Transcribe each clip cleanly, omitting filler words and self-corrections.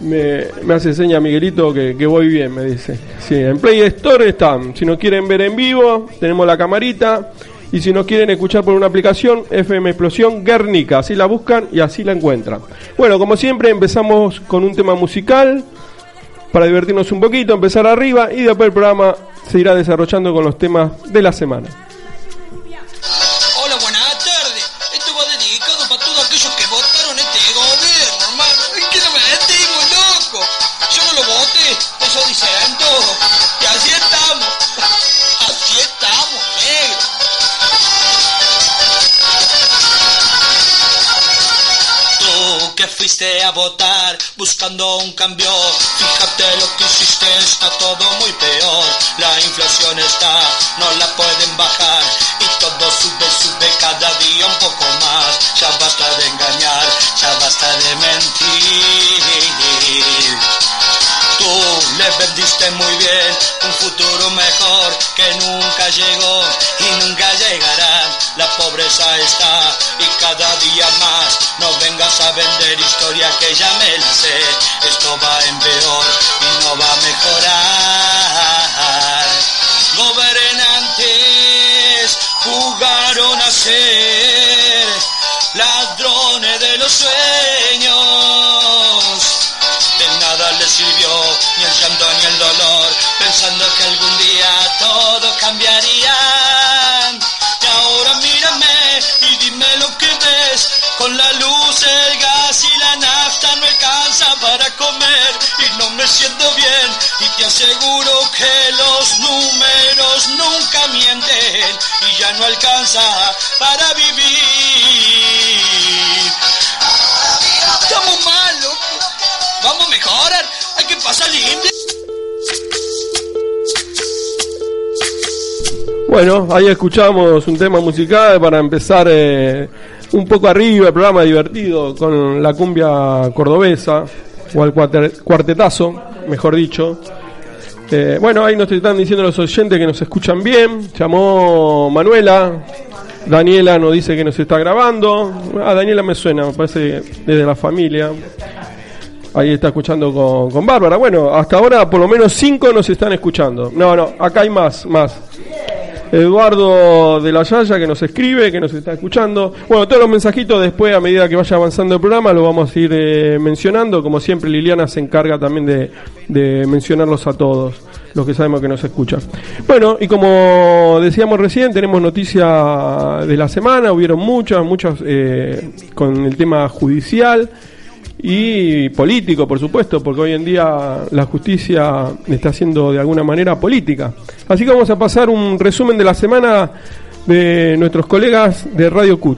Me hace seña Miguelito que voy bien, me dice. Sí, en Play Store están. Si nos quieren ver en vivo, tenemos la camarita. Y si nos quieren escuchar por una aplicación, FM Explosión Guernica. Así la buscan y así la encuentran. Bueno, como siempre, empezamos con un tema musical para divertirnos un poquito, empezar arriba. Y después el programa se irá desarrollando con los temas de la semana. Hola, buenas tardes. Esto va dedicado para todos aquellos que votaron este gobierno, hermano. Es que no me metimos, loco. Yo no lo voté, eso dicen todos. Y así estamos. Así estamos, negro. Tú que fuiste a votar buscando un cambio, fíjate lo que hiciste, está todo muy peor. La inflación está, no la pueden bajar y todo sube cada día un poco más. Ya basta de engañar, ya basta de mentir. Tú le vendiste muy bien un futuro mejor que nunca llegó y nunca llegará. La pobreza está y cada día más. No vengas a vender historia que ya me la sé. Esto va en peor y no va a mejorar. Gobernantes jugaron a ser ladrones de los sueños. De nada les sirvió ni el llanto ni el dolor, pensando que algún día todo cambiaría. Y ahora mírame y dime lo que ves. Con la luz, el gas y la nafta no alcanza para comer y no me siento bien. Y te aseguro que los números nunca mienten y ya no alcanza para vivir. Estamos mal, loco. Vamos a mejorar, hay que pasar limpio. Bueno, ahí escuchamos un tema musical para empezar un poco arriba el programa divertido con la cumbia cordobesa o el cuartetazo, mejor dicho. Bueno, ahí nos están diciendo los oyentes que nos escuchan bien. Llamó Manuela, Daniela nos dice que nos está grabando. Daniela me suena, me parece desde la familia. Ahí está escuchando con Bárbara. Bueno, hasta ahora por lo menos 5 nos están escuchando. No, acá hay más. Eduardo de la Yaya que nos escribe, que nos está escuchando. Bueno, todos los mensajitos después, a medida que vaya avanzando el programa, lo vamos a ir mencionando. Como siempre, Liliana se encarga también de mencionarlos a todos los que sabemos que nos escuchan. Bueno, y como decíamos recién, tenemos noticias de la semana. Hubieron muchas con el tema judicial y político, por supuesto, porque hoy en día la justicia está haciendo de alguna manera política. Así que vamos a pasar un resumen de la semana de nuestros colegas de Radio CUT.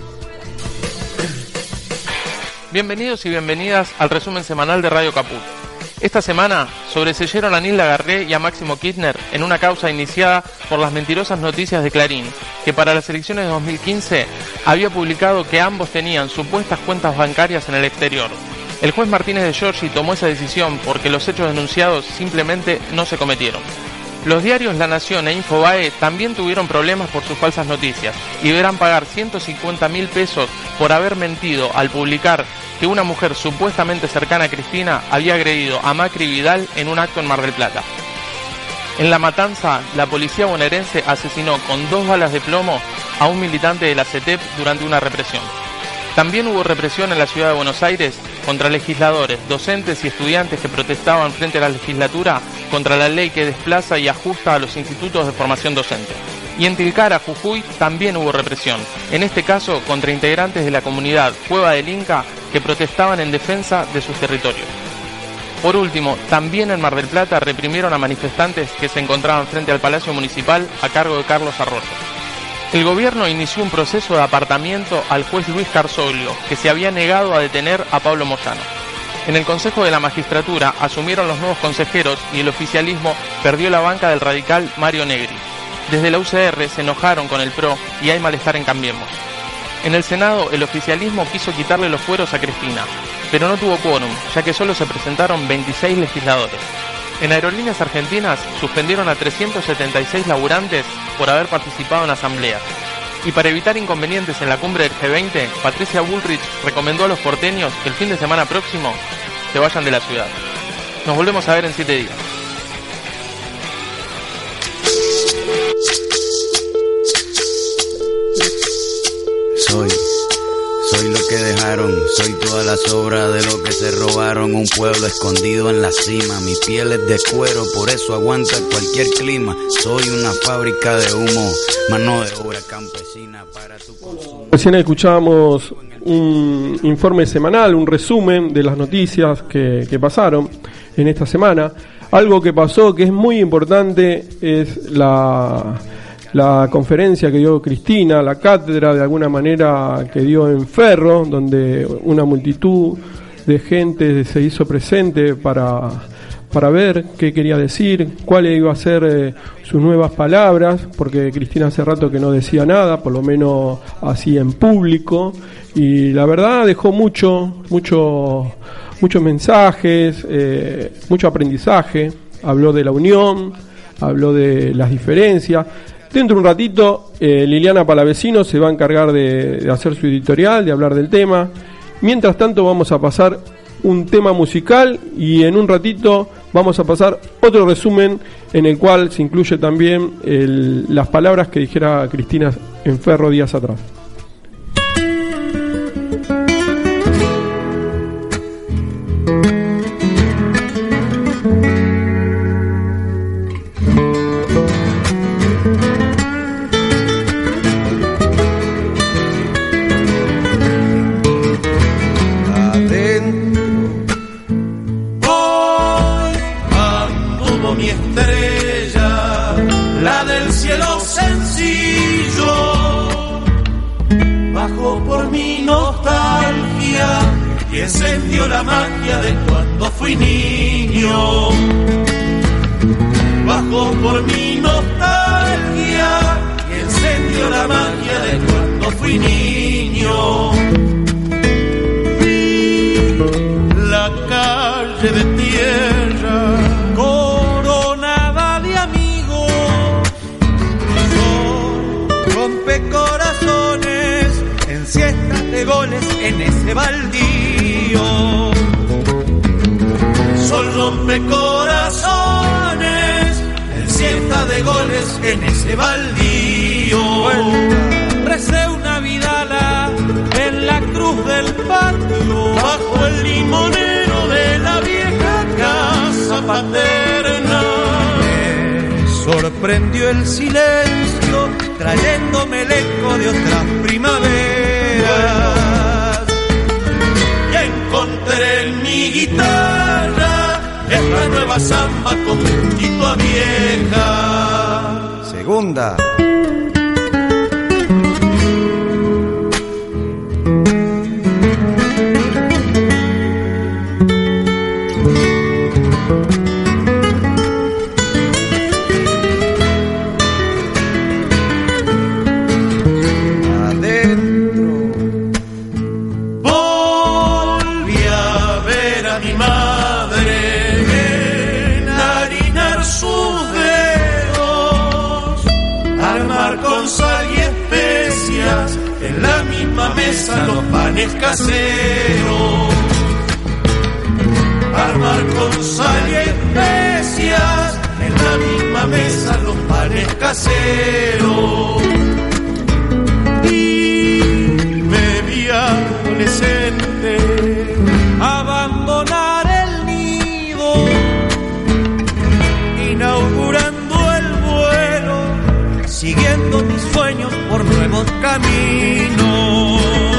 Bienvenidos y bienvenidas al resumen semanal de Radio Caput. Esta semana sobreseyeron a Nilda Garré y a Máximo Kirchner en una causa iniciada por las mentirosas noticias de Clarín, que para las elecciones de 2015 había publicado que ambos tenían supuestas cuentas bancarias en el exterior. El juez Martínez de Giorgi tomó esa decisión porque los hechos denunciados simplemente no se cometieron. Los diarios La Nación e Infobae también tuvieron problemas por sus falsas noticias y deberán pagar 150.000 pesos por haber mentido al publicar que una mujer supuestamente cercana a Cristina había agredido a Macri Vidal en un acto en Mar del Plata. En La Matanza, la policía bonaerense asesinó con 2 balas de plomo a un militante de la CETEP durante una represión. También hubo represión en la ciudad de Buenos Aires contra legisladores, docentes y estudiantes que protestaban frente a la legislatura contra la ley que desplaza y ajusta a los institutos de formación docente. Y en Tilcara, Jujuy, también hubo represión, en este caso contra integrantes de la comunidad Cueva del Inca que protestaban en defensa de sus territorios. Por último, también en Mar del Plata reprimieron a manifestantes que se encontraban frente al Palacio Municipal a cargo de Carlos Arroyo. El gobierno inició un proceso de apartamiento al juez Luis Carzoglio, que se había negado a detener a Pablo Moyano. En el Consejo de la Magistratura asumieron los nuevos consejeros y el oficialismo perdió la banca del radical Mario Negri. Desde la UCR se enojaron con el PRO y hay malestar en Cambiemos. En el Senado, el oficialismo quiso quitarle los fueros a Cristina, pero no tuvo quórum, ya que solo se presentaron 26 legisladores. En Aerolíneas Argentinas suspendieron a 376 laburantes por haber participado en asambleas. Y para evitar inconvenientes en la cumbre del G20, Patricia Bullrich recomendó a los porteños que el fin de semana próximo se vayan de la ciudad. Nos volvemos a ver en 7 días. Soy lo que dejaron, soy toda la sobra de lo que se robaron. Un pueblo escondido en la cima, mi piel es de cuero, por eso aguanta cualquier clima. Soy una fábrica de humo, mano de obra campesina para tu consumo. Recién escuchábamos un informe semanal, un resumen de las noticias que pasaron en esta semana. Algo que pasó que es muy importante es la conferencia que dio Cristina, la cátedra de alguna manera que dio en Ferro, donde una multitud de gente se hizo presente para ver qué quería decir, cuáles iba a ser sus nuevas palabras, porque Cristina hace rato que no decía nada, por lo menos así en público, y la verdad dejó muchos mensajes, mucho aprendizaje. Habló de la unión, habló de las diferencias. Dentro de un ratito, Liliana Palavecino se va a encargar de hacer su editorial, de hablar del tema. Mientras tanto, vamos a pasar un tema musical y en un ratito vamos a pasar otro resumen en el cual se incluye también las palabras que dijera Cristina en Ferro días atrás. Encendió la magia de cuando fui niño. Bajó por mi nostalgia y encendió la magia de cuando fui niño. La calle de tierra coronada de amigos, rompe corazones en siestas de goles en ese baldío. Sol rompe corazones en siesta de goles en ese baldío. Recé una vidala en la cruz del patio, bajo el limonero de la vieja casa paterna. Me sorprendió el silencio, trayéndome el eco de otras primaveras. Encontré en mi guitarra esta nueva samba con gustito a vieja. Segunda. Mesa los panes caseros, armar con sal y especias en la misma mesa los panes caseros. Y me vi adolescente abandonar el nido, inaugurando el vuelo, siguiendo mis sueños por nuevos caminos.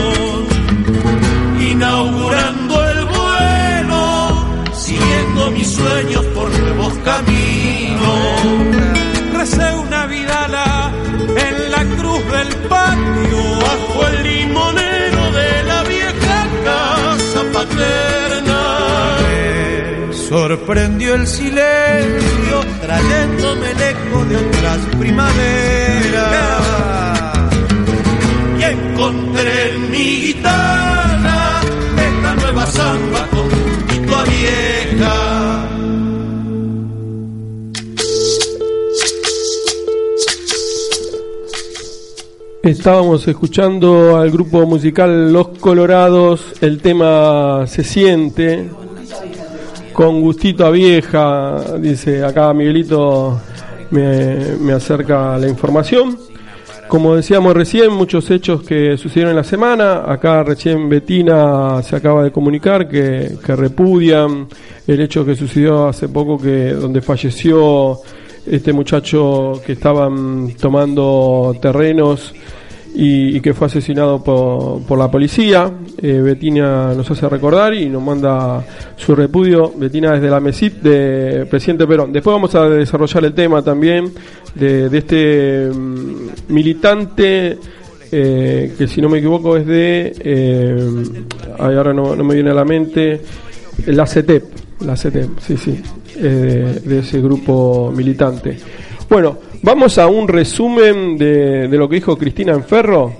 Inaugurando el vuelo, siguiendo mis sueños por nuevos caminos. Recé una vidala en la cruz del patio, bajo el limonero de la vieja casa paterna. Me sorprendió el silencio, trayéndome el eco de otras primaveras. Y encontré en mi guitarra esta nueva samba con gustito a vieja. Estábamos escuchando al grupo musical Los Colorados, el tema Se Siente, Con gustito a vieja, dice acá Miguelito, me acerca la información. Como decíamos recién, muchos hechos que sucedieron en la semana. Acá recién Betina se acaba de comunicar que repudian el hecho que sucedió hace poco, donde falleció este muchacho que estaban tomando terrenos y que fue asesinado por la policía. Betina nos hace recordar y nos manda su repudio. Betina desde la MESIP de Presidente Perón. Después vamos a desarrollar el tema también de este militante que, si no me equivoco, es de ahora no me viene a la mente, la CETEP, sí, de ese grupo militante. Bueno, vamos a un resumen de lo que dijo Cristina Enferro.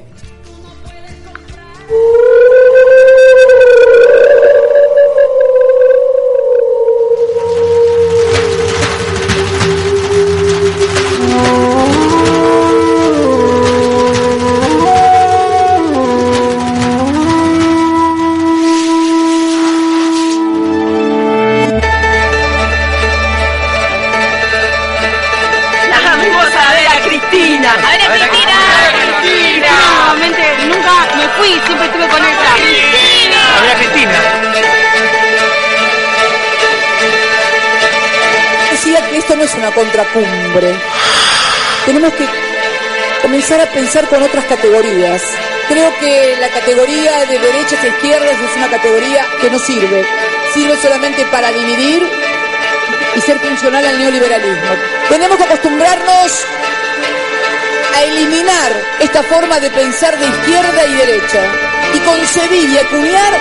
Contracumbre. Tenemos que comenzar a pensar con otras categorías. Creo que la categoría de derechas e izquierdas es una categoría que no sirve solamente para dividir y ser funcional al neoliberalismo. Tenemos que acostumbrarnos a eliminar esta forma de pensar de izquierda y derecha y concebir y acuñar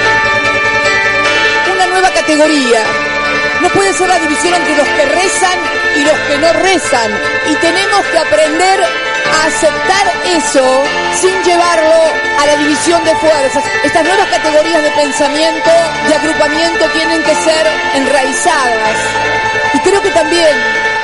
una nueva categoría. No puede ser la división entre los que rezan y los que no rezan. Y tenemos que aprender a aceptar eso sin llevarlo a la división de fuerzas. Estas nuevas categorías de pensamiento, de agrupamiento, tienen que ser enraizadas. Y creo que también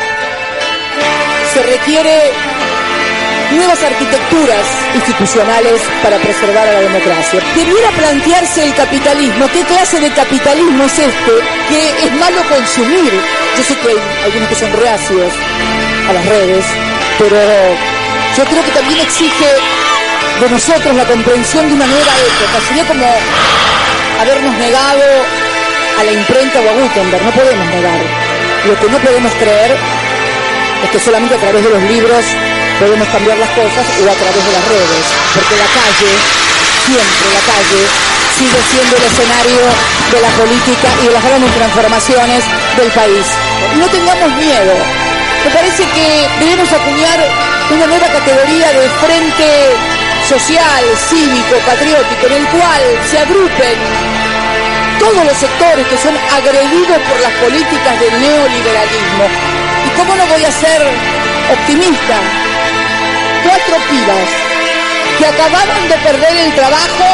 se requiere nuevas arquitecturas institucionales para preservar a la democracia. Debiera plantearse el capitalismo. ¿Qué clase de capitalismo es este? Que es malo consumir. Yo sé que hay algunos que son reacios a las redes, pero yo creo que también exige de nosotros la comprensión de una nueva época. Sería como habernos negado a la imprenta o a Gutenberg. No podemos negar. Lo que no podemos creer es que solamente a través de los libros podemos cambiar las cosas, o a través de las redes, porque la calle, siempre la calle, sigue siendo el escenario de la política y de las grandes transformaciones del país. Y no tengamos miedo. Me parece que debemos acuñar una nueva categoría de frente social, cívico, patriótico, en el cual se agrupen todos los sectores que son agredidos por las políticas del neoliberalismo. ¿Y cómo no voy a ser optimista? 4 pibas que acababan de perder el trabajo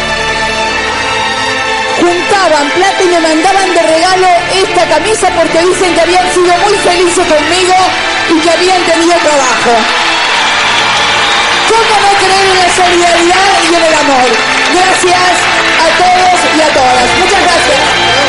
juntaban plata y me mandaban de regalo esta camisa porque dicen que habían sido muy felices conmigo y que habían tenido trabajo. ¿Cómo no creer en la solidaridad y en el amor? Gracias a todos y a todas. Muchas gracias.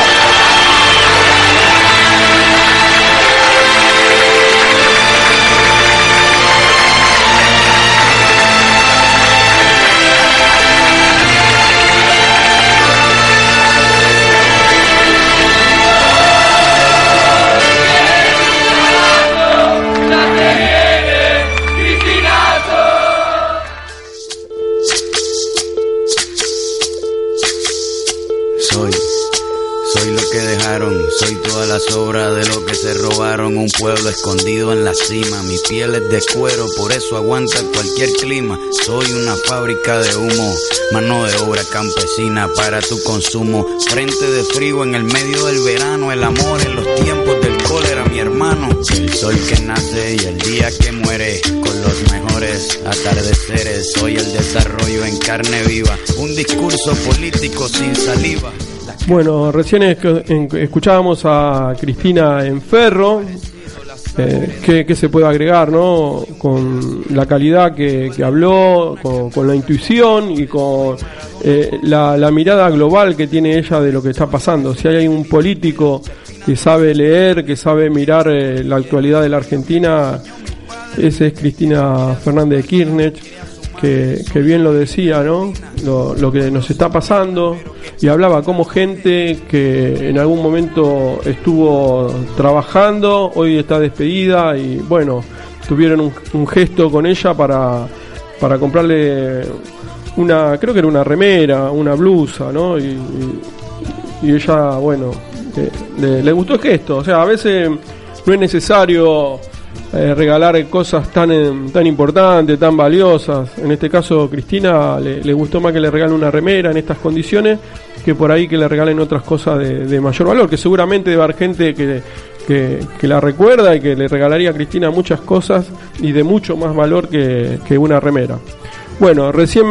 Soy toda la sobra de lo que se robaron, un pueblo escondido en la cima. Mi piel es de cuero, por eso aguanta cualquier clima. Soy una fábrica de humo, mano de obra campesina para tu consumo. Frente de frío en el medio del verano, el amor en los tiempos del cólera, mi hermano. El sol que nace y el día que muere, con los mejores atardeceres. Soy el desarrollo en carne viva, un discurso político sin saliva. Bueno, recién escuchábamos a Cristina Enferro ¿qué se puede agregar, ¿no? Con la calidad que habló, con la intuición y con la mirada global que tiene ella de lo que está pasando. Si hay un político que sabe leer, que sabe mirar la actualidad de la Argentina, ese es Cristina Fernández de Kirchner, que bien lo decía, ¿no? Lo que nos está pasando, y hablaba como gente que en algún momento estuvo trabajando, hoy está despedida, y bueno, tuvieron un gesto con ella para comprarle creo que era una remera, una blusa, ¿no? Y ella, bueno, le gustó el gesto. O sea, a veces no es necesario regalar cosas tan importantes, tan valiosas. En este caso, Cristina le gustó más que le regalen una remera en estas condiciones que por ahí que le regalen otras cosas de mayor valor, que seguramente debe haber gente que la recuerda y que le regalaría a Cristina muchas cosas y de mucho más valor que una remera. Bueno, recién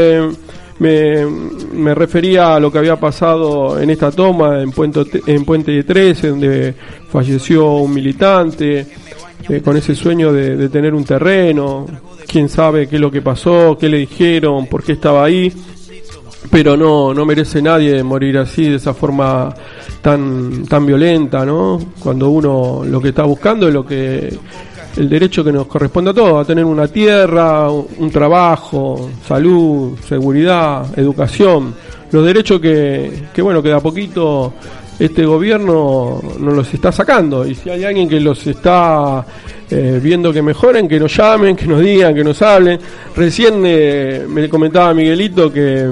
me refería a lo que había pasado en esta toma en Puente 13, donde falleció un militante con ese sueño de tener un terreno. Quién sabe qué es lo que pasó, qué le dijeron, por qué estaba ahí, pero no merece nadie morir así, de esa forma tan violenta, ¿no? Cuando uno lo que está buscando es el derecho que nos corresponde a todos, a tener una tierra, un trabajo, salud, seguridad, educación, los derechos que de a poquito este gobierno nos los está sacando. Y si hay alguien que los está viendo que mejoren, que nos llamen, que nos digan, que nos hablen. Recién me comentaba Miguelito que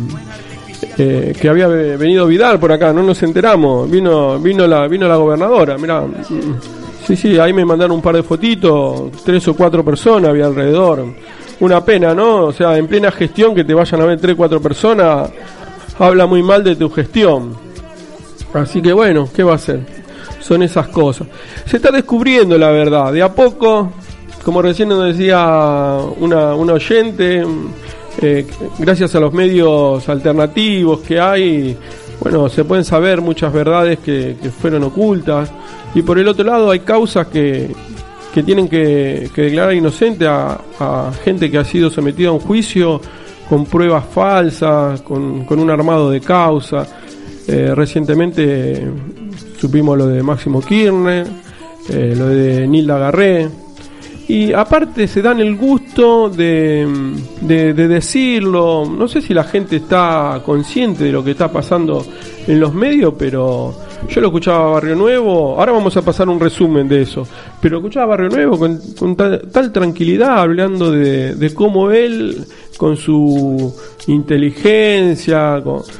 había venido Vidal por acá, no nos enteramos, vino la gobernadora, mirá. Sí, ahí me mandaron un par de fotitos, 3 o 4 personas había alrededor. Una pena, ¿no? O sea, en plena gestión que te vayan a ver 3 o 4 personas, habla muy mal de tu gestión. Así que bueno, ¿qué va a hacer? Son esas cosas. Se está descubriendo la verdad, de a poco, como recién nos decía una oyente, gracias a los medios alternativos que hay, bueno, se pueden saber muchas verdades que fueron ocultas. Y por el otro lado hay causas que tienen que declarar inocente a gente que ha sido sometida a un juicio con pruebas falsas, con un armado de causa. Recientemente supimos lo de Máximo Kirchner, lo de Nilda Garré, y aparte se dan el gusto de decirlo. No sé si la gente está consciente de lo que está pasando en los medios, pero yo lo escuchaba a Barrio Nuevo. Ahora vamos a pasar un resumen de eso, pero escuchaba a Barrio Nuevo con tal tranquilidad, hablando de cómo él, con su inteligencia,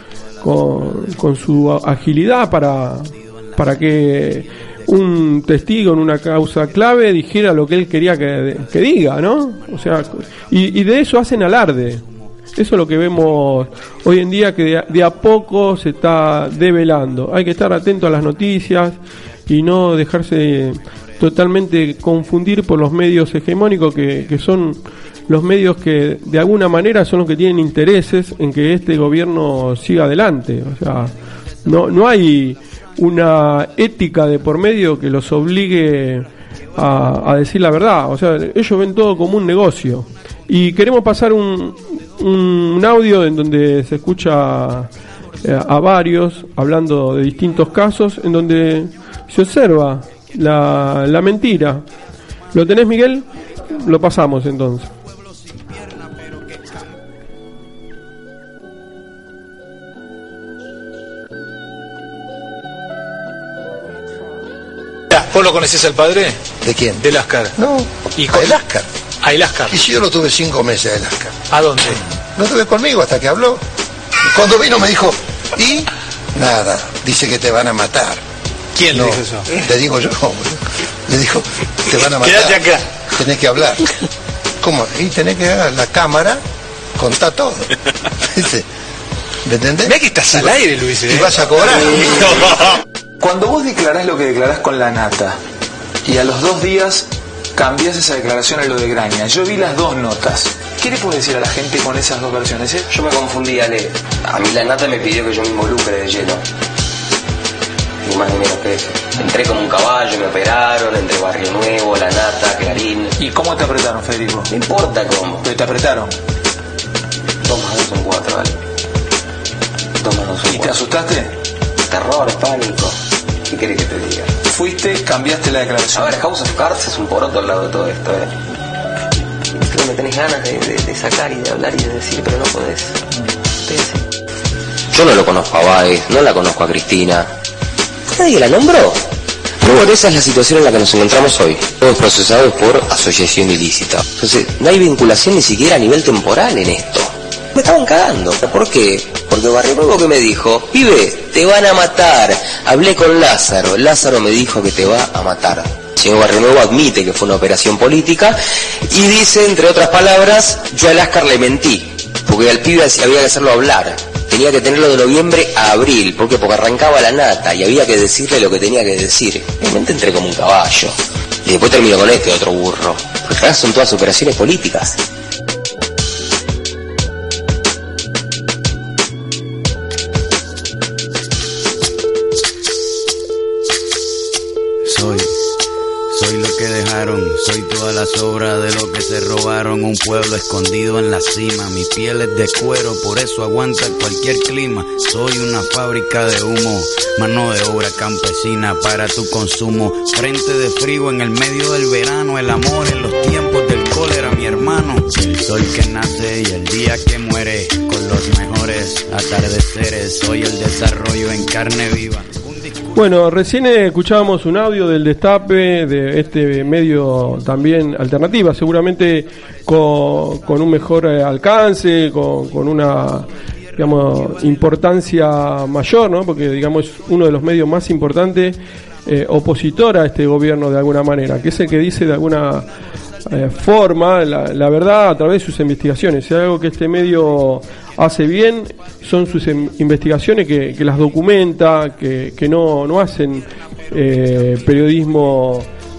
con su agilidad para que un testigo en una causa clave dijera lo que él quería que diga, ¿no? O sea, y de eso hacen alarde. Eso es lo que vemos hoy en día, que de a poco se está develando. Hay que estar atento a las noticias y no dejarse totalmente confundir por los medios hegemónicos, que son los medios que de alguna manera son los que tienen intereses en que este gobierno siga adelante. O sea, no hay una ética de por medio que los obligue a decir la verdad. O sea, ellos ven todo como un negocio. Y queremos pasar un audio en donde se escucha a varios hablando de distintos casos, en donde se observa la mentira. ¿Lo tenés, Miguel? Lo pasamos entonces. ¿Vos lo conocés al padre? ¿De quién? De Lascar. No, Hijo de Lascar. A Lascar. Y si yo lo tuve 5 meses de Lascar. ¿A dónde? Lo tuve conmigo hasta que habló. Cuando vino me dijo, y nada, dice que te van a matar. ¿Quién le dijo eso? Le digo yo. Le dijo, te van a matar. Quédate acá. Tenés que hablar. ¿Cómo? Y tenés que dar la cámara, contá todo. ¿Me entendés? Mirá que estás al aire, Luis. Y vas a cobrar. Cuando vos declarás lo que declarás con la nata y a los 2 días cambiás esa declaración a lo de Graña, yo vi las 2 notas. ¿Qué le puedes decir a la gente con esas 2 versiones? Yo me confundí, Ale. A mí la nata me pidió que yo me involucre de lleno. ni más ni menos que eso. Entré como un caballo, me operaron, entre Barrio Nuevo, La Nata, Clarín. ¿Y cómo te apretaron, Federico? No importa cómo. Pero te apretaron. 2 más 2 son 4, ¿vale? 2 más 2 son 4. ¿Y te asustaste? Terror, pánico. ¿Qué querés que te diga? Fuiste, cambiaste la declaración. A ver, House of Cards es un poroto al lado de todo esto, Creo que tenés ganas de sacar y de hablar y de decir, pero no podés. Yo no lo conozco a Báez, no la conozco a Cristina. ¿Nadie la nombró? No, bueno, esa es la situación en la que nos encontramos hoy. Todos procesados por asociación ilícita. Entonces, no hay vinculación ni siquiera a nivel temporal en esto. Me estaban cagando. ¿Por qué? Porque Barrio Nuevo que me dijo, pibe, te van a matar. Hablé con Lázaro. Lázaro me dijo que te va a matar. El señor Barrio Nuevo admite que fue una operación política y dice, entre otras palabras, yo a Láscar le mentí. Porque al pibe había que hacerlo hablar. Tenía que tenerlo de noviembre a abril. ¿Por qué? Porque arrancaba La Nata y había que decirle lo que tenía que decir. Realmente entré como un caballo. Y después termino con este otro burro. Porque acá son todas operaciones políticas. Soy lo que dejaron, soy toda la sobra de lo que se robaron. Un pueblo escondido en la cima, mi piel es de cuero, por eso aguanta cualquier clima. Soy una fábrica de humo, mano de obra campesina para tu consumo. Frente de frío en el medio del verano, el amor en los tiempos del cólera, mi hermano. El sol que nace y el día que muere, con los mejores atardeceres. Soy el desarrollo en carne viva. Bueno, recién escuchábamos un audio del Destape, de este medio también alternativa, seguramente con un mejor alcance, con una, digamos, importancia mayor, ¿no? Porque, digamos, es uno de los medios más importantes, opositor a este gobierno de alguna manera, que es el que dice de alguna forma la verdad a través de sus investigaciones. Si hay algo que este medio hace bien, son sus investigaciones que las documenta, que no hacen periodismo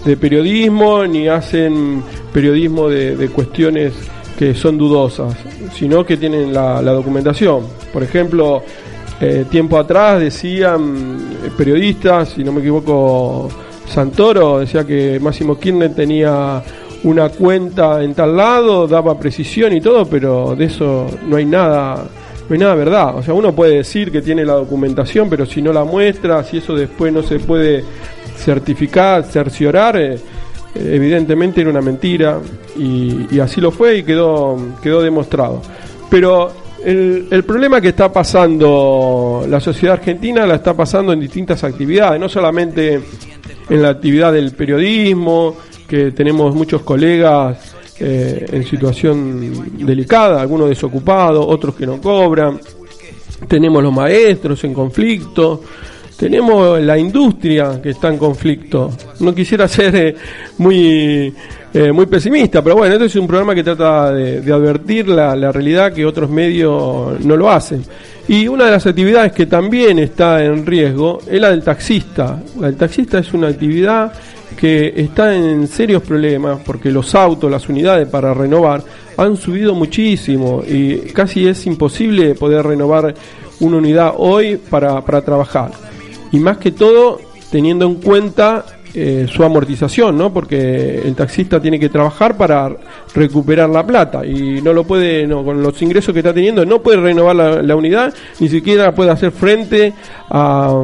ni hacen periodismo de cuestiones que son dudosas, sino que tienen la documentación. Por ejemplo, tiempo atrás decían periodistas, si no me equivoco, Santoro decía que Máximo Kirchner tenía una cuenta en tal lado, daba precisión y todo, pero de eso no hay nada verdad. O sea, uno puede decir que tiene la documentación, pero si no la muestra, si eso después no se puede certificar, cerciorar, evidentemente era una mentira, y así lo fue y quedó demostrado. Pero el problema que está pasando la sociedad argentina la está pasando en distintas actividades, no solamente en la actividad del periodismo, que tenemos muchos colegas en situación delicada, algunos desocupados, otros que no cobran, tenemos los maestros en conflicto, tenemos la industria que está en conflicto. No quisiera ser muy pesimista, pero bueno, este es un programa que trata de advertir la realidad que otros medios no lo hacen. Y una de las actividades que también está en riesgo es la del taxista. La del taxista es una actividad que está en serios problemas porque los autos, las unidades para renovar han subido muchísimo y casi es imposible poder renovar una unidad hoy para trabajar. Y más que todo teniendo en cuenta su amortización, ¿no? Porque el taxista tiene que trabajar para recuperar la plata y no lo puede, con los ingresos que está teniendo, no puede renovar la unidad, ni siquiera puede hacer frente a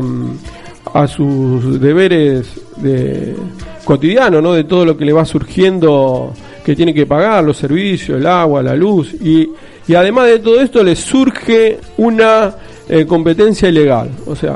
sus deberes cotidianos, ¿no? De todo lo que le va surgiendo, que tiene que pagar, los servicios, el agua, la luz, y además de todo esto le surge una competencia ilegal. O sea,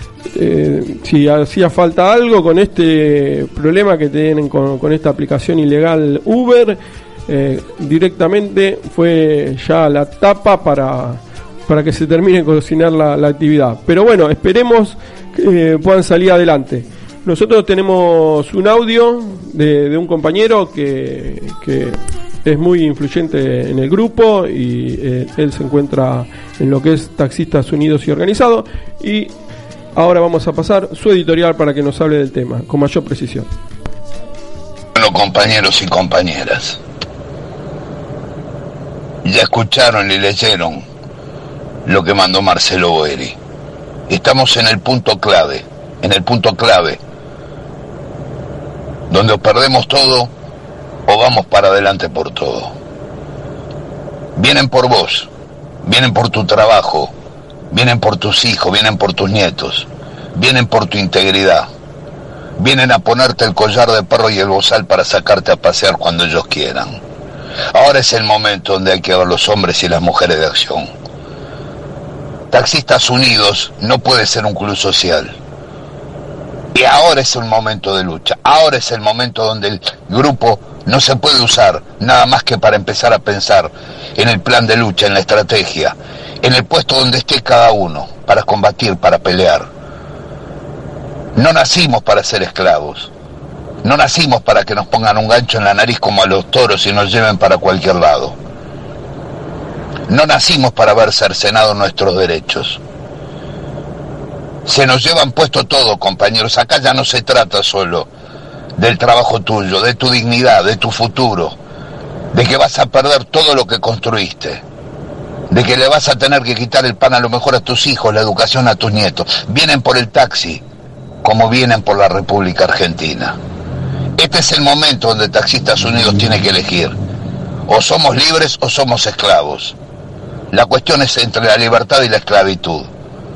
si hacía falta algo con este problema que tienen con esta aplicación ilegal Uber, directamente fue ya la tapa para que se termine de cocinar la actividad. Pero bueno, esperemos que puedan salir adelante. Nosotros tenemos un audio de un compañero que es muy influyente en el grupo y él se encuentra en lo que es Taxistas Unidos y Organizados, y ahora vamos a pasar su editorial para que nos hable del tema con mayor precisión. Bueno, compañeros y compañeras, ya escucharon y leyeron lo que mandó Marcelo Boeri. Estamos en el punto clave, en el punto clave, donde o perdemos todo o vamos para adelante por todo. Vienen por vos, vienen por tu trabajo, vienen por tus hijos, vienen por tus nietos, vienen por tu integridad, vienen a ponerte el collar de perro y el bozal para sacarte a pasear cuando ellos quieran. Ahora es el momento donde hay que ver los hombres y las mujeres de acción. Taxistas Unidos no puede ser un club social. Y ahora es un momento de lucha. Ahora es el momento donde el grupo no se puede usar nada más que para empezar a pensar en el plan de lucha, en la estrategia, en el puesto donde esté cada uno, para combatir, para pelear. No nacimos para ser esclavos. No nacimos para que nos pongan un gancho en la nariz como a los toros y nos lleven para cualquier lado. No nacimos para ver cercenados nuestros derechos. Se nos llevan puesto todo, compañeros. Acá ya no se trata solo del trabajo tuyo, de tu dignidad, de tu futuro, de que vas a perder todo lo que construiste, de que le vas a tener que quitar el pan a lo mejor a tus hijos, la educación a tus nietos. Vienen por el taxi, como vienen por la República Argentina. Este es el momento donde Taxistas Unidos tiene que elegir. O somos libres o somos esclavos. La cuestión es entre la libertad y la esclavitud.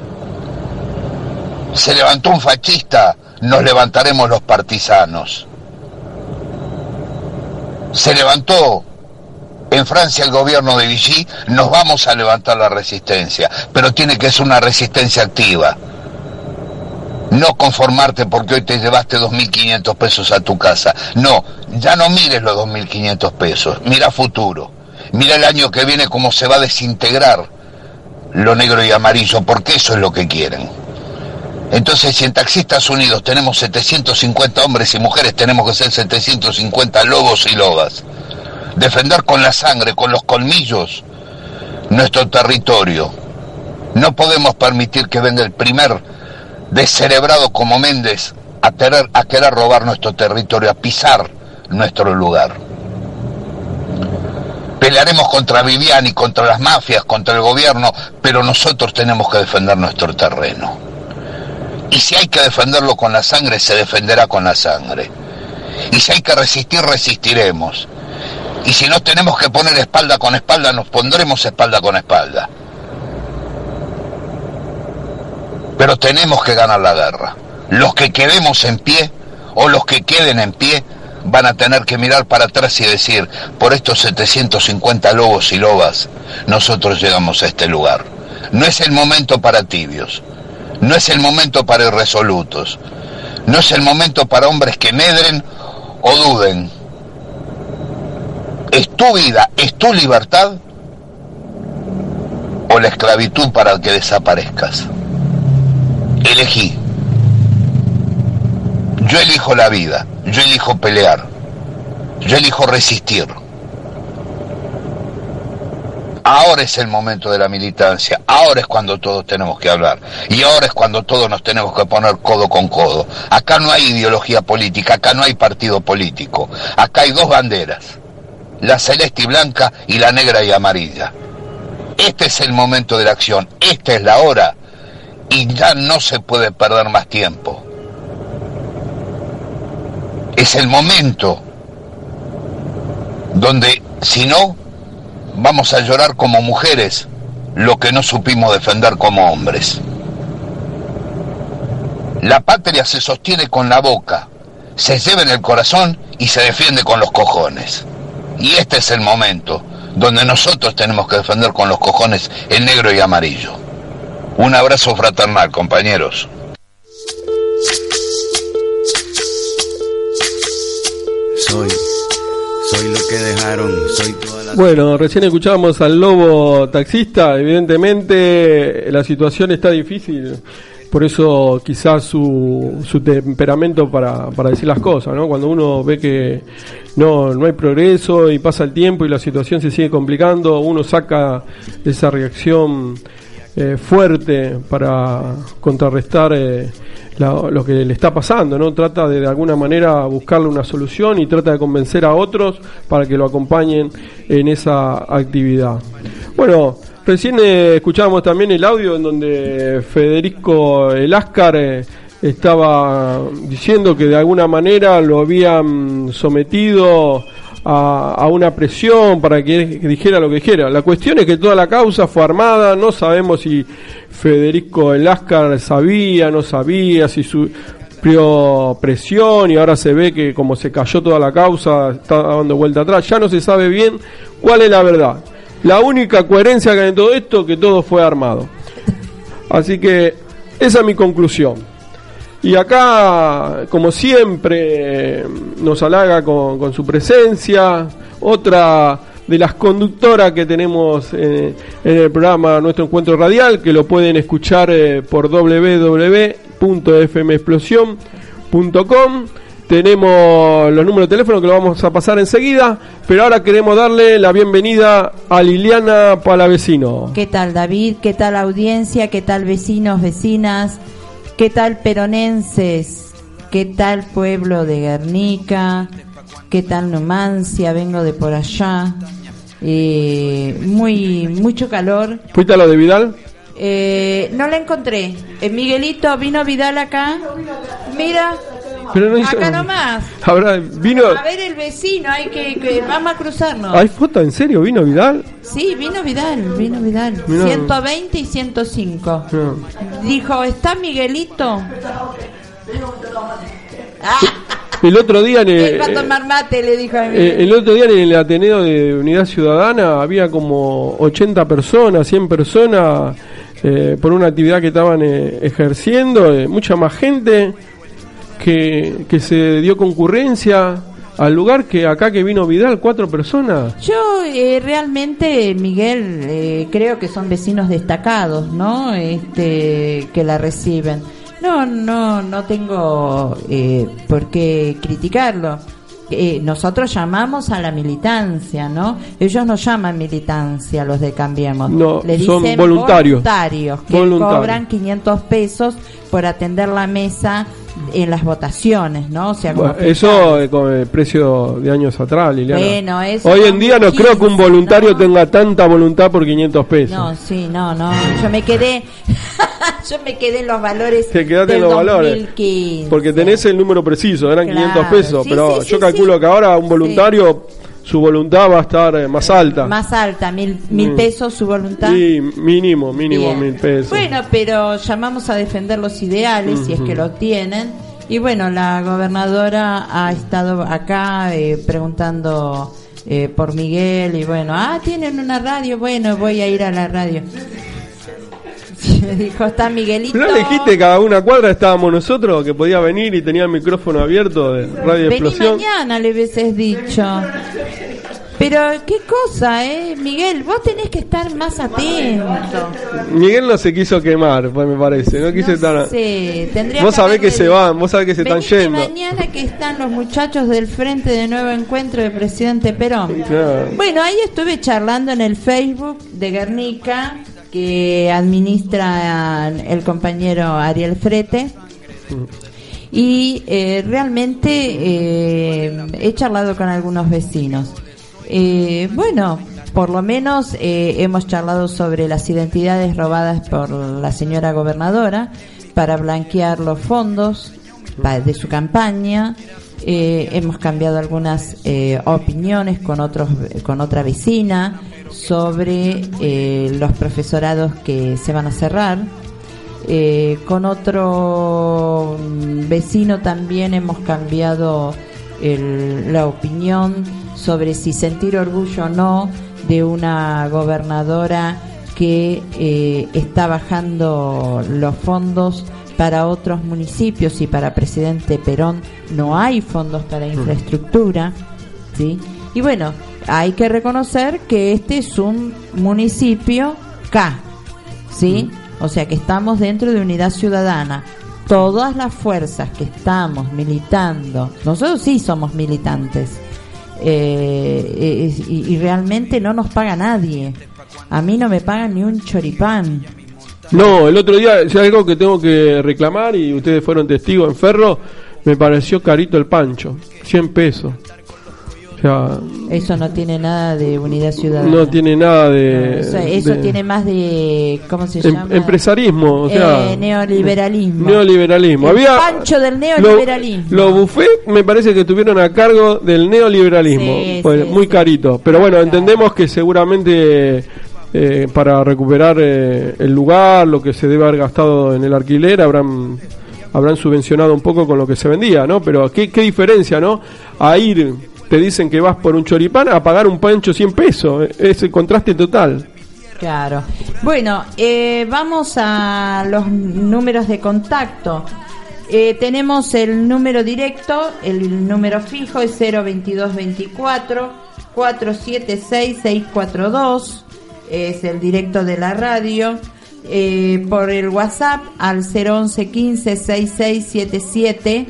Se levantó un fascista, nos levantaremos los partisanos. Se levantó en Francia el gobierno de Vichy, nos vamos a levantar la resistencia, pero tiene que ser una resistencia activa. No conformarte porque hoy te llevaste 2.500 pesos a tu casa. No, ya no mires los 2.500 pesos, mira futuro. Mira el año que viene cómo se va a desintegrar lo negro y amarillo, porque eso es lo que quieren. Entonces, si en Taxistas Unidos tenemos 750 hombres y mujeres, tenemos que ser 750 lobos y lobas. Defender con la sangre, con los colmillos, nuestro territorio. No podemos permitir que venga el primer descerebrado como Méndez a querer robar nuestro territorio, a pisar nuestro lugar. Pelearemos contra Viviani, contra las mafias, contra el gobierno, pero nosotros tenemos que defender nuestro terreno. Y si hay que defenderlo con la sangre, se defenderá con la sangre. Y si hay que resistir, resistiremos. Y si nos tenemos que poner espalda con espalda, nos pondremos espalda con espalda. Pero tenemos que ganar la guerra. Los que quedemos en pie, o los que queden en pie, van a tener que mirar para atrás y decir, por estos 750 lobos y lobas, nosotros llegamos a este lugar. No es el momento para tibios, no es el momento para irresolutos, no es el momento para hombres que medren o duden. ¿Es tu vida, es tu libertad, o la esclavitud para que desaparezcas? Elegí. Yo elijo la vida, yo elijo pelear, yo elijo resistir. Ahora es el momento de la militancia, ahora es cuando todos tenemos que hablar, y ahora es cuando todos nos tenemos que poner codo con codo. Acá no hay ideología política, acá no hay partido político, acá hay dos banderas, la celeste y blanca y la negra y amarilla. Este es el momento de la acción, esta es la hora, y ya no se puede perder más tiempo. Es el momento donde, si no, vamos a llorar como mujeres lo que no supimos defender como hombres. La patria se sostiene con la boca, se lleva en el corazón y se defiende con los cojones. Y este es el momento donde nosotros tenemos que defender con los cojones el negro y amarillo. Un abrazo fraternal, compañeros. Soy lo que dejaron, soy toda la... Bueno, recién escuchábamos al lobo taxista. Evidentemente la situación está difícil, por eso quizás su temperamento para decir las cosas, ¿no? Cuando uno ve que no hay progreso y pasa el tiempo y la situación se sigue complicando, uno saca esa reacción fuerte para contrarrestar lo que le está pasando, ¿no? Trata de alguna manera buscarle una solución y trata de convencer a otros para que lo acompañen en esa actividad. Bueno, recién escuchábamos también el audio en donde Federico Eláscar estaba diciendo que de alguna manera lo habían sometido a una presión para que dijera lo que dijera. La cuestión es que toda la causa fue armada, no sabemos si Federico Eláscar sabía, no sabía, si sufrió presión y ahora se ve que como se cayó toda la causa está dando vuelta atrás, ya no se sabe bien cuál es la verdad. La única coherencia que hay en todo esto, que todo fue armado. Así que esa es mi conclusión. Y acá, como siempre, nos halaga con su presencia, otra de las conductoras que tenemos en el programa Nuestro Encuentro Radial, que lo pueden escuchar por www.fmexplosión.com. Tenemos los números de teléfono que lo vamos a pasar enseguida, pero ahora queremos darle la bienvenida a Liliana Palavecino. ¿Qué tal, David? ¿Qué tal, audiencia? ¿Qué tal, vecinos, vecinas? ¿Qué tal, peronenses? ¿Qué tal, pueblo de Guernica? ¿Qué tal, Numancia? Vengo de por allá. Mucho calor. ¿Fuiste a lo de Vidal? No la encontré. Miguelito, ¿vino Vidal acá? Mira, pero no hizo... acá nomás. Vino... A ver el vecino, hay que vamos a cruzarnos. ¿Hay foto? ¿En serio? ¿Vino Vidal? Sí, vino Vidal. Mirá. 120 y 105. No. Dijo, ¿está Miguelito? El otro día va a tomar mate, le dijo a el otro día en el Ateneo de Unidad Ciudadana había como 80 personas, 100 personas por una actividad que estaban ejerciendo, mucha más gente que se dio concurrencia al lugar que acá que vino Vidal, 4 personas. Yo realmente, Miguel, creo que son vecinos destacados, ¿no? Que la reciben. No tengo por qué criticarlo. Nosotros llamamos a la militancia, ¿no? Ellos no llaman militancia, los de Cambiemos. No, le son dicen voluntarios que cobran 500 pesos por atender la mesa en las votaciones, ¿no? O sea, como eso con el precio de años atrás, Liliana. Bueno, eso hoy en día no creo que un voluntario tenga tanta voluntad por 500 pesos. No, sí, no. Yo me quedé en los valores. Te quedaste en los 2015. Valores. Porque tenés el número preciso, eran 500 pesos, sí, pero yo calculo que ahora un voluntario su voluntad va a estar más alta. Más alta, mil pesos su voluntad. Sí, mínimo 1000 pesos. Bueno, pero llamamos a defender los ideales, si es que lo tienen. Y bueno, la gobernadora ha estado acá preguntando por Miguel. Y bueno, tienen una radio. Bueno, voy a ir a la radio. Me dijo, está Miguelito. ¿No le dijiste que a una cuadra estábamos nosotros, que podía venir y tenía el micrófono abierto de Radio Explosión? Vení mañana, le hubieses dicho. Pero qué cosa, Miguel, vos tenés que estar más atento. Miguel no se quiso quemar, pues me parece, no quiso estar. Sí, vos sabés que se van, vos sabés que se están yendo. Mañana que están los muchachos del Frente de Nuevo Encuentro de Presidente Perón. Claro. Bueno, ahí estuve charlando en el Facebook de Guernica, que administra el compañero Ariel Frete. Y realmente he charlado con algunos vecinos. Bueno, por lo menos hemos charlado sobre las identidades robadas por la señora gobernadora para blanquear los fondos de su campaña. Hemos cambiado algunas opiniones con otra vecina sobre los profesorados que se van a cerrar. Con otro vecino también hemos cambiado la opinión sobre si sentir orgullo o no de una gobernadora que está bajando los fondos para otros municipios, y para Presidente Perón no hay fondos para infraestructura, ¿sí? Y bueno, hay que reconocer que este es un municipio K, ¿sí? O sea que estamos dentro de Unidad Ciudadana. Todas las fuerzas que estamos militando, nosotros sí somos militantes, y realmente no nos paga nadie. A mí no me pagan ni un choripán. No, el otro día, si hay algo que tengo que reclamar, y ustedes fueron testigos en Ferro, me pareció carito el pancho, 100 pesos. O sea, eso no tiene nada de unidad ciudadana. No tiene nada de... Eso tiene más de... ¿Cómo se llama? Empresarismo, o sea... neoliberalismo. Neoliberalismo. El pancho del neoliberalismo. Los buffets me parece que estuvieron a cargo del neoliberalismo. Sí, pues, sí, muy sí. carito. Pero bueno, entendemos que seguramente... para recuperar el lugar, lo que se debe haber gastado en el alquiler, habrán subvencionado un poco con lo que se vendía, ¿no? Pero qué diferencia, ¿no? A ir, te dicen que vas por un choripán, a pagar un pancho 100 pesos, es el contraste total. Claro. Bueno, vamos a los números de contacto. Tenemos el número directo, el número fijo es 02224 476 642. Es el directo de la radio. Por el WhatsApp al 011 15 6677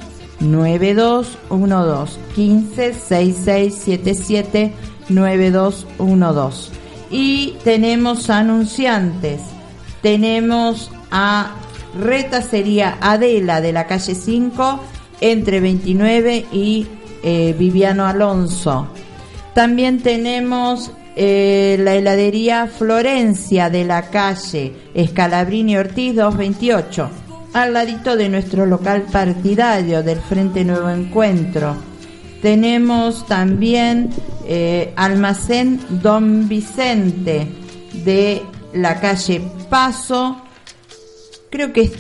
9212 15 6677 9212. Y tenemos anunciantes. Tenemos a Retacería Adela de la calle 5 entre 29 y Viviano Alonso. También tenemos la heladería Florencia de la calle Scalabrini Ortiz 228, al ladito de nuestro local partidario del Frente Nuevo Encuentro. Tenemos también Almacén Don Vicente de la calle Paso, creo que es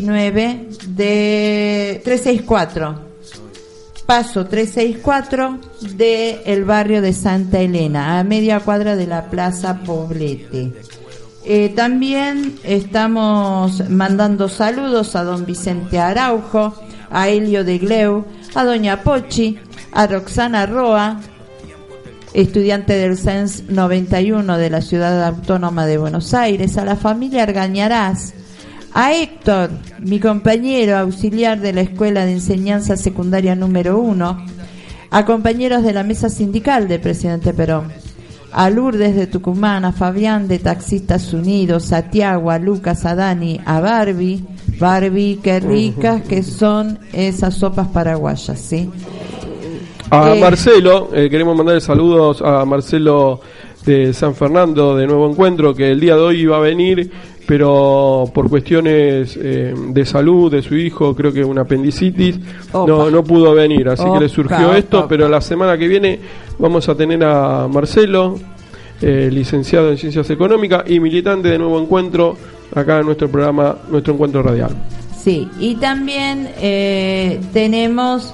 364 Paso 364 de el barrio de Santa Elena, a media cuadra de la Plaza Poblete. También estamos mandando saludos a don Vicente Araujo, a Helio de Gleu, a doña Pochi, a Roxana Roa, estudiante del CENS 91 de la Ciudad Autónoma de Buenos Aires, a la familia Argañarás, a Héctor, mi compañero auxiliar de la Escuela de Enseñanza Secundaria número 1, a compañeros de la Mesa Sindical de Presidente Perón, a Lourdes de Tucumán, a Fabián de Taxistas Unidos, a Tiago, a Lucas, a Dani, a Barbie, qué ricas que son esas sopas paraguayas, ¿sí? A Marcelo, queremos mandarle saludos a Marcelo de San Fernando de Nuevo Encuentro, que el día de hoy iba a venir, pero por cuestiones de salud de su hijo, creo que una apendicitis, no pudo venir, así que le surgió esto, pero la semana que viene vamos a tener a Marcelo, licenciado en Ciencias Económicas y militante de Nuevo Encuentro, acá en nuestro programa, nuestro encuentro radial. Sí, y también tenemos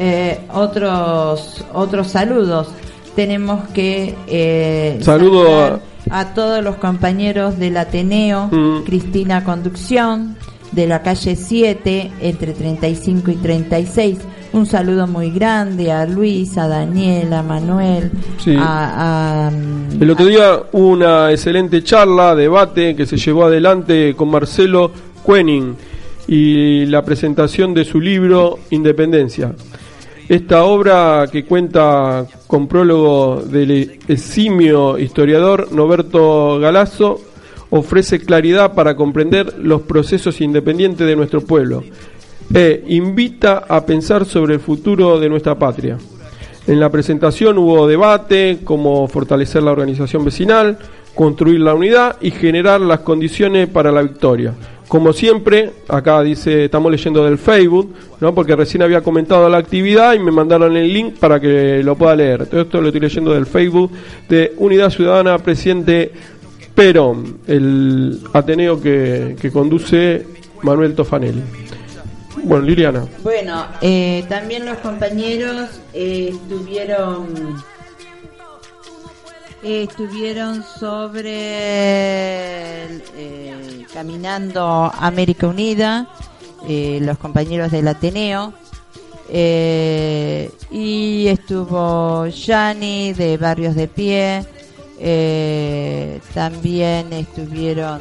otros saludos. Tenemos que saludo a todos los compañeros del Ateneo, Cristina Conducción, de la calle 7, entre 35 y 36. Un saludo muy grande a Luis, a Daniela, a Manuel. Sí. El otro día hubo una excelente charla, debate que se llevó adelante con Marcelo Quening y la presentación de su libro Independencia. Esta obra, que cuenta con prólogo del eximio historiador Norberto Galasso, ofrece claridad para comprender los procesos independientes de nuestro pueblo e invita a pensar sobre el futuro de nuestra patria. En la presentación hubo debate, cómo fortalecer la organización vecinal, construir la unidad y generar las condiciones para la victoria. Como siempre, acá dice, estamos leyendo del Facebook, ¿no? Porque recién había comentado la actividad y me mandaron el link para que lo pueda leer. Todo esto lo estoy leyendo del Facebook de Unidad Ciudadana Presidente Perón, el Ateneo que conduce Manuel Tofanelli. Bueno, Liliana. Bueno, también los compañeros estuvieron sobre Caminando América Unida, los compañeros del Ateneo, y estuvo Yani de Barrios de Pie, también estuvieron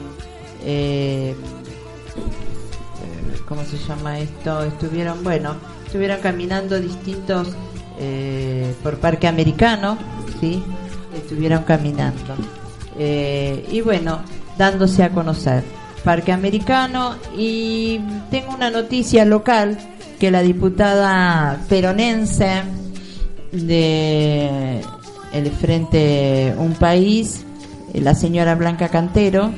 ¿cómo se llama esto? Estuvieron caminando distintos por Parque Americano, ¿sí? Estuvieron caminando y bueno, dándose a conocer Parque Americano. Y tengo una noticia local, que la diputada peronense de el Frente Un País, la señora Blanca Cantero,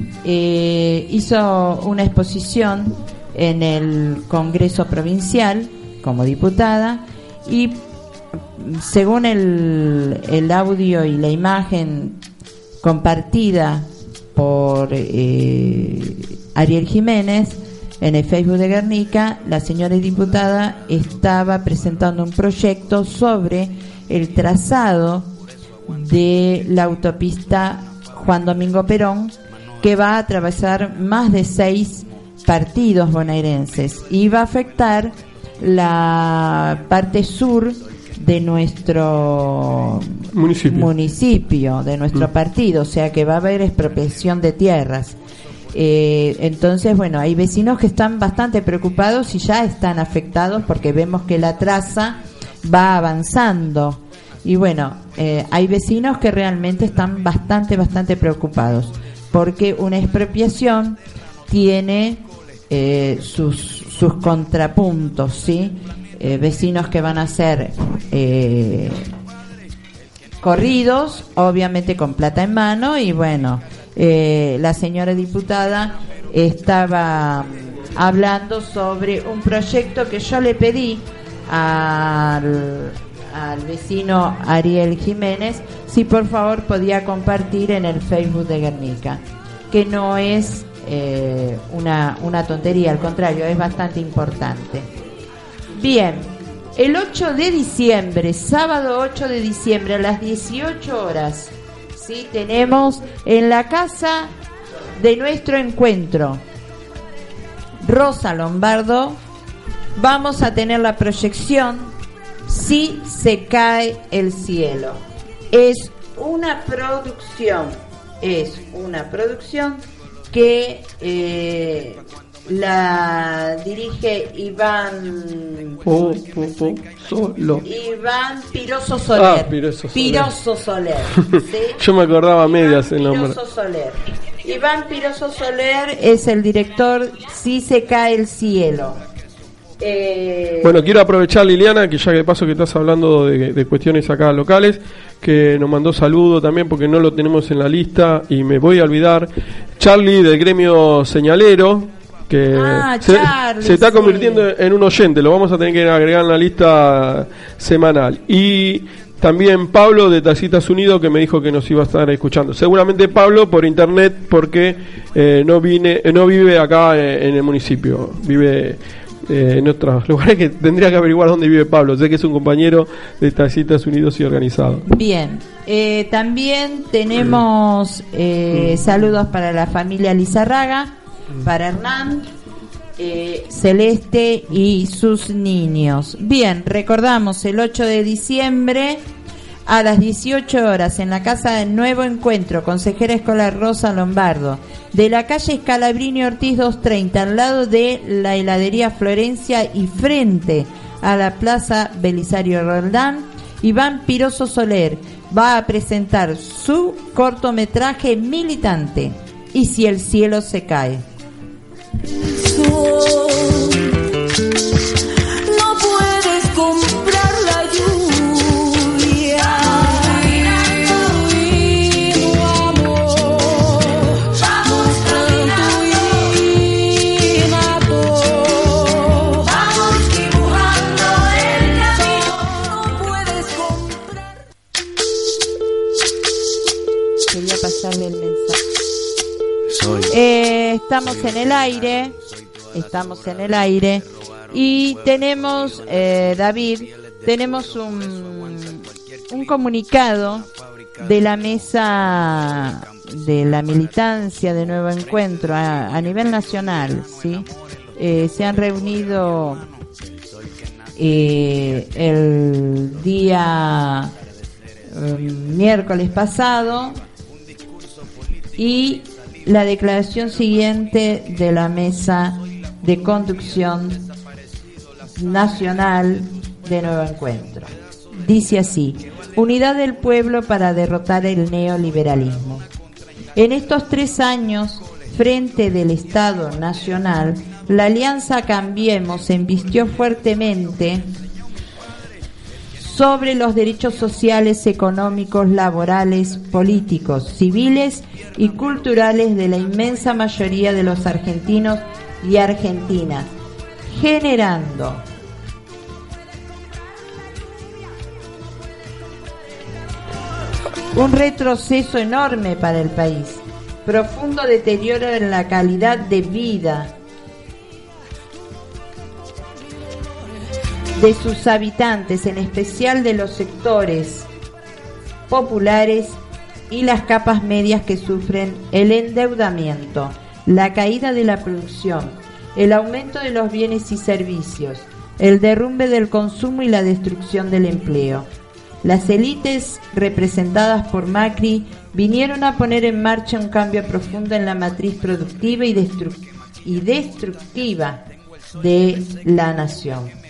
hizo una exposición en el Congreso Provincial como diputada, y según el audio y la imagen compartida por Ariel Jiménez en el Facebook de Guernica, la señora diputada estaba presentando un proyecto sobre el trazado de la autopista Juan Domingo Perón, que va a atravesar más de 6 partidos bonaerenses y va a afectar la parte sur de nuestro municipio, de nuestro partido, o sea que va a haber expropiación de tierras. Entonces, bueno, hay vecinos que están bastante preocupados y ya están afectados porque vemos que la traza va avanzando. Y bueno, hay vecinos que realmente están bastante preocupados porque una expropiación tiene sus contrapuntos, ¿sí? Vecinos que van a ser corridos, obviamente con plata en mano, y bueno, la señora diputada estaba hablando sobre un proyecto que yo le pedí al vecino Ariel Jiménez si por favor podía compartir en el Facebook de Guernica, que no es una tontería, al contrario, es bastante importante. Bien, el 8 de diciembre, sábado 8 de diciembre a las 18 horas, ¿sí? Tenemos en la casa de nuestro encuentro, Rosa Lombardo, vamos a tener la proyección Si se cae el cielo. Es una producción que la dirige Iván Piroso Soler. Piroso Soler. ¿Sí? Yo me acordaba a medias el nombre. Piroso Soler. Iván Piroso Soler es el director Si se cae el cielo. Bueno, quiero aprovechar, Liliana, que ya que paso que estás hablando de cuestiones acá locales, que nos mandó saludo también porque no lo tenemos en la lista y me voy a olvidar. Charlie del gremio señalero, que se está convirtiendo en un oyente, lo vamos a tener que agregar en la lista semanal. Y también Pablo de Tacitas Unidos, que me dijo que nos iba a estar escuchando. Seguramente Pablo por internet, porque no vive acá en el municipio, vive en otros lugares, que tendría que averiguar dónde vive Pablo. Sé que es un compañero de Tacitas Unidos y Organizado. Bien, también tenemos saludos para la familia Lizarraga, para Hernán, Celeste y sus niños. Bien, recordamos el 8 de diciembre a las 18 horas en la casa del Nuevo Encuentro, consejera escolar Rosa Lombardo, de la calle Scalabrini Ortiz 230, al lado de la heladería Florencia y frente a la plaza Belisario Roldán. Iván Piroso Soler va a presentar su cortometraje Militante, Y si el cielo se cae. No puedes comprar la lluvia. Vamos dibujando el camino. No puedes comprar. Quería pasarle el mensaje. Estamos en el aire y tenemos, David, tenemos un comunicado de la mesa de la militancia de Nuevo Encuentro a nivel nacional, ¿sí? Se han reunido el día miércoles pasado, y la declaración siguiente de la mesa de conducción nacional de Nuevo Encuentro dice así: unidad del pueblo para derrotar el neoliberalismo. En estos 3 años, frente del Estado Nacional, la Alianza Cambiemos embistió fuertemente sobre los derechos sociales, económicos, laborales, políticos, civiles y culturales de la inmensa mayoría de los argentinos y argentinas, generando un retroceso enorme para el país, profundo deterioro en la calidad de vida de sus habitantes, en especial de los sectores populares y las capas medias que sufren el endeudamiento, la caída de la producción, el aumento de los bienes y servicios, el derrumbe del consumo y la destrucción del empleo. Las élites representadas por Macri vinieron a poner en marcha un cambio profundo en la matriz productiva y destructiva de la nación.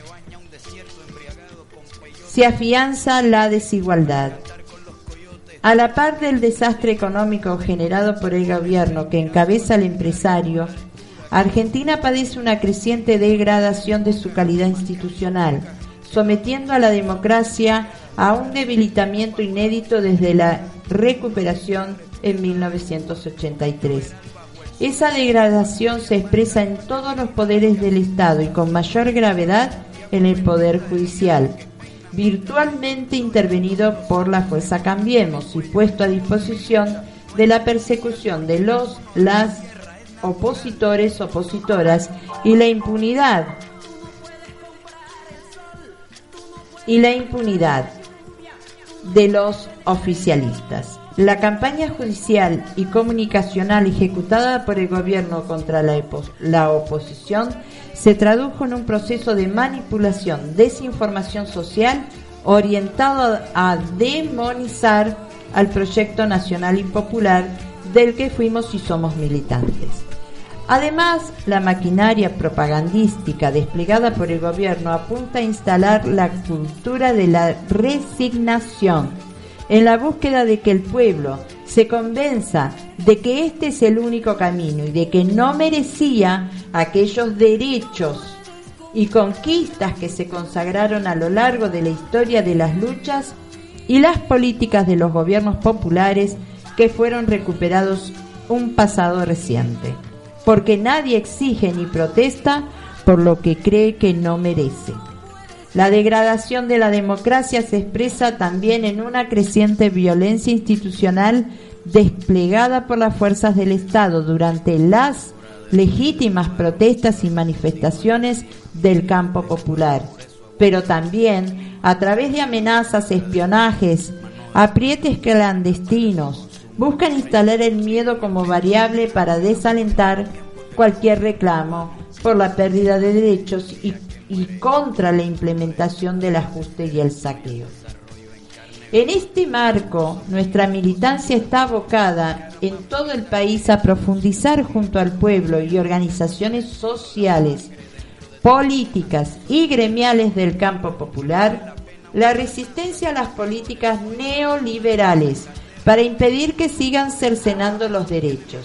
Se afianza la desigualdad. A la par del desastre económico generado por el gobierno que encabeza el empresario, Argentina padece una creciente degradación de su calidad institucional, sometiendo a la democracia a un debilitamiento inédito desde la recuperación en 1983. Esa degradación se expresa en todos los poderes del Estado y con mayor gravedad en el Poder Judicial, virtualmente intervenido por la fuerza Cambiemos y puesto a disposición de la persecución de las opositores, opositoras y la impunidad de los oficialistas. La campaña judicial y comunicacional ejecutada por el gobierno contra la oposición se tradujo en un proceso de manipulación, desinformación social orientado a demonizar al proyecto nacional y popular del que fuimos y somos militantes. Además, la maquinaria propagandística desplegada por el gobierno apunta a instalar la cultura de la resignación en la búsqueda de que el pueblo se convenza de que este es el único camino y de que no merecía aquellos derechos y conquistas que se consagraron a lo largo de la historia de las luchas y las políticas de los gobiernos populares que fueron recuperados un pasado reciente. Porque nadie exige ni protesta por lo que cree que no merece. La degradación de la democracia se expresa también en una creciente violencia institucional desplegada por las fuerzas del Estado durante las legítimas protestas y manifestaciones del campo popular, pero también a través de amenazas, espionajes, aprietes clandestinos, buscan instalar el miedo como variable para desalentar cualquier reclamo por la pérdida de derechos y contra la implementación del ajuste y el saqueo. En este marco, nuestra militancia está abocada en todo el país a profundizar junto al pueblo y organizaciones sociales, políticas y gremiales del campo popular la resistencia a las políticas neoliberales para impedir que sigan cercenando los derechos.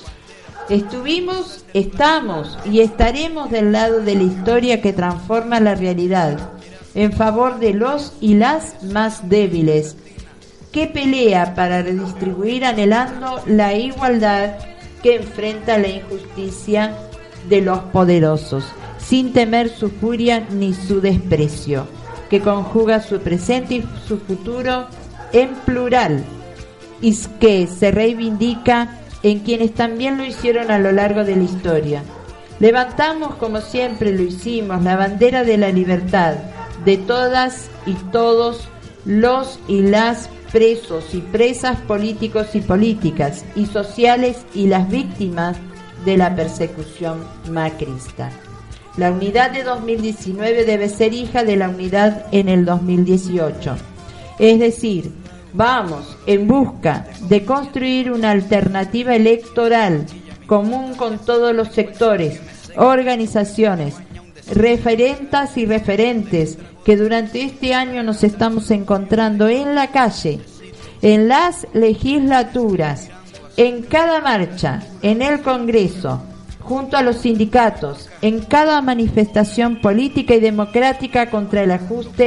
Estamos y estaremos del lado de la historia que transforma la realidad en favor de los y las más débiles, que pelea para redistribuir anhelando la igualdad, que enfrenta la injusticia de los poderosos, sin temer su furia ni su desprecio, que conjuga su presente y su futuro en plural y que se reivindica en quienes también lo hicieron a lo largo de la historia. Levantamos, como siempre lo hicimos, la bandera de la libertad de todas y todos los y las presos y presas políticos y políticas y sociales y las víctimas de la persecución macrista. La unidad de 2019 debe ser hija de la unidad en el 2018. Es decir, vamos en busca de construir una alternativa electoral común con todos los sectores, organizaciones, referentas y referentes que durante este año nos estamos encontrando en la calle, en las legislaturas, en cada marcha, en el Congreso, junto a los sindicatos, en cada manifestación política y democrática contra el ajuste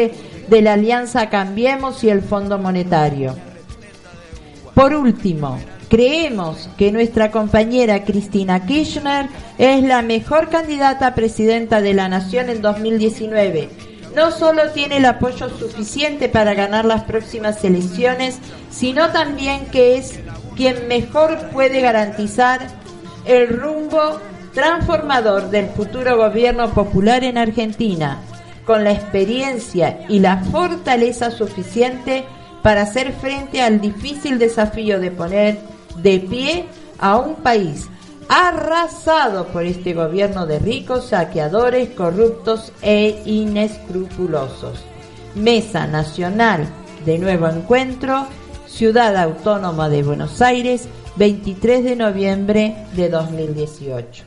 de la Alianza Cambiemos y el Fondo Monetario. Por último, creemos que nuestra compañera Cristina Kirchner es la mejor candidata a presidenta de la Nación en 2019. No solo tiene el apoyo suficiente para ganar las próximas elecciones, sino también que es quien mejor puede garantizar el rumbo transformador del futuro gobierno popular en Argentina, con la experiencia y la fortaleza suficiente para hacer frente al difícil desafío de poner de pie a un país arrasado por este gobierno de ricos, saqueadores, corruptos e inescrupulosos. Mesa Nacional de Nuevo Encuentro, Ciudad Autónoma de Buenos Aires, 23 de noviembre de 2018.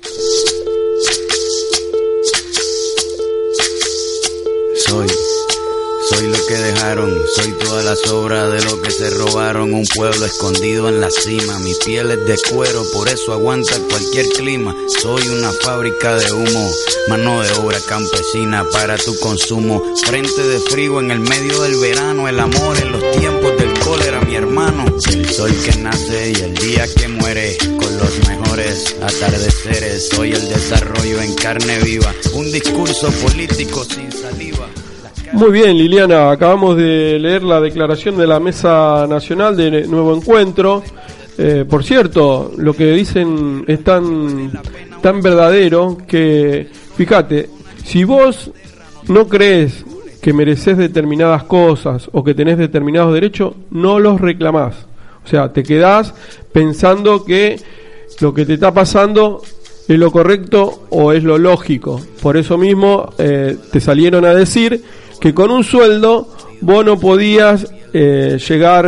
Soy lo que dejaron, soy toda la sobra de lo que se robaron. Un pueblo escondido en la cima, mi piel es de cuero, por eso aguanta cualquier clima. Soy una fábrica de humo, mano de obra campesina para tu consumo. Frente de frío en el medio del verano, el amor en los tiempos del cólera, mi hermano. El sol que nace y el día que muere, con los mejores atardeceres. Soy el desarrollo en carne viva, un discurso político sin saliva. Muy bien, Liliana, acabamos de leer la declaración de la Mesa Nacional de Nuevo Encuentro. Por cierto, lo que dicen es tan verdadero que, fíjate, si vos no crees que mereces determinadas cosas o que tenés determinados derechos, no los reclamás. O sea, te quedás pensando que lo que te está pasando es lo correcto o es lo lógico. Por eso mismo te salieron a decir que con un sueldo vos no podías llegar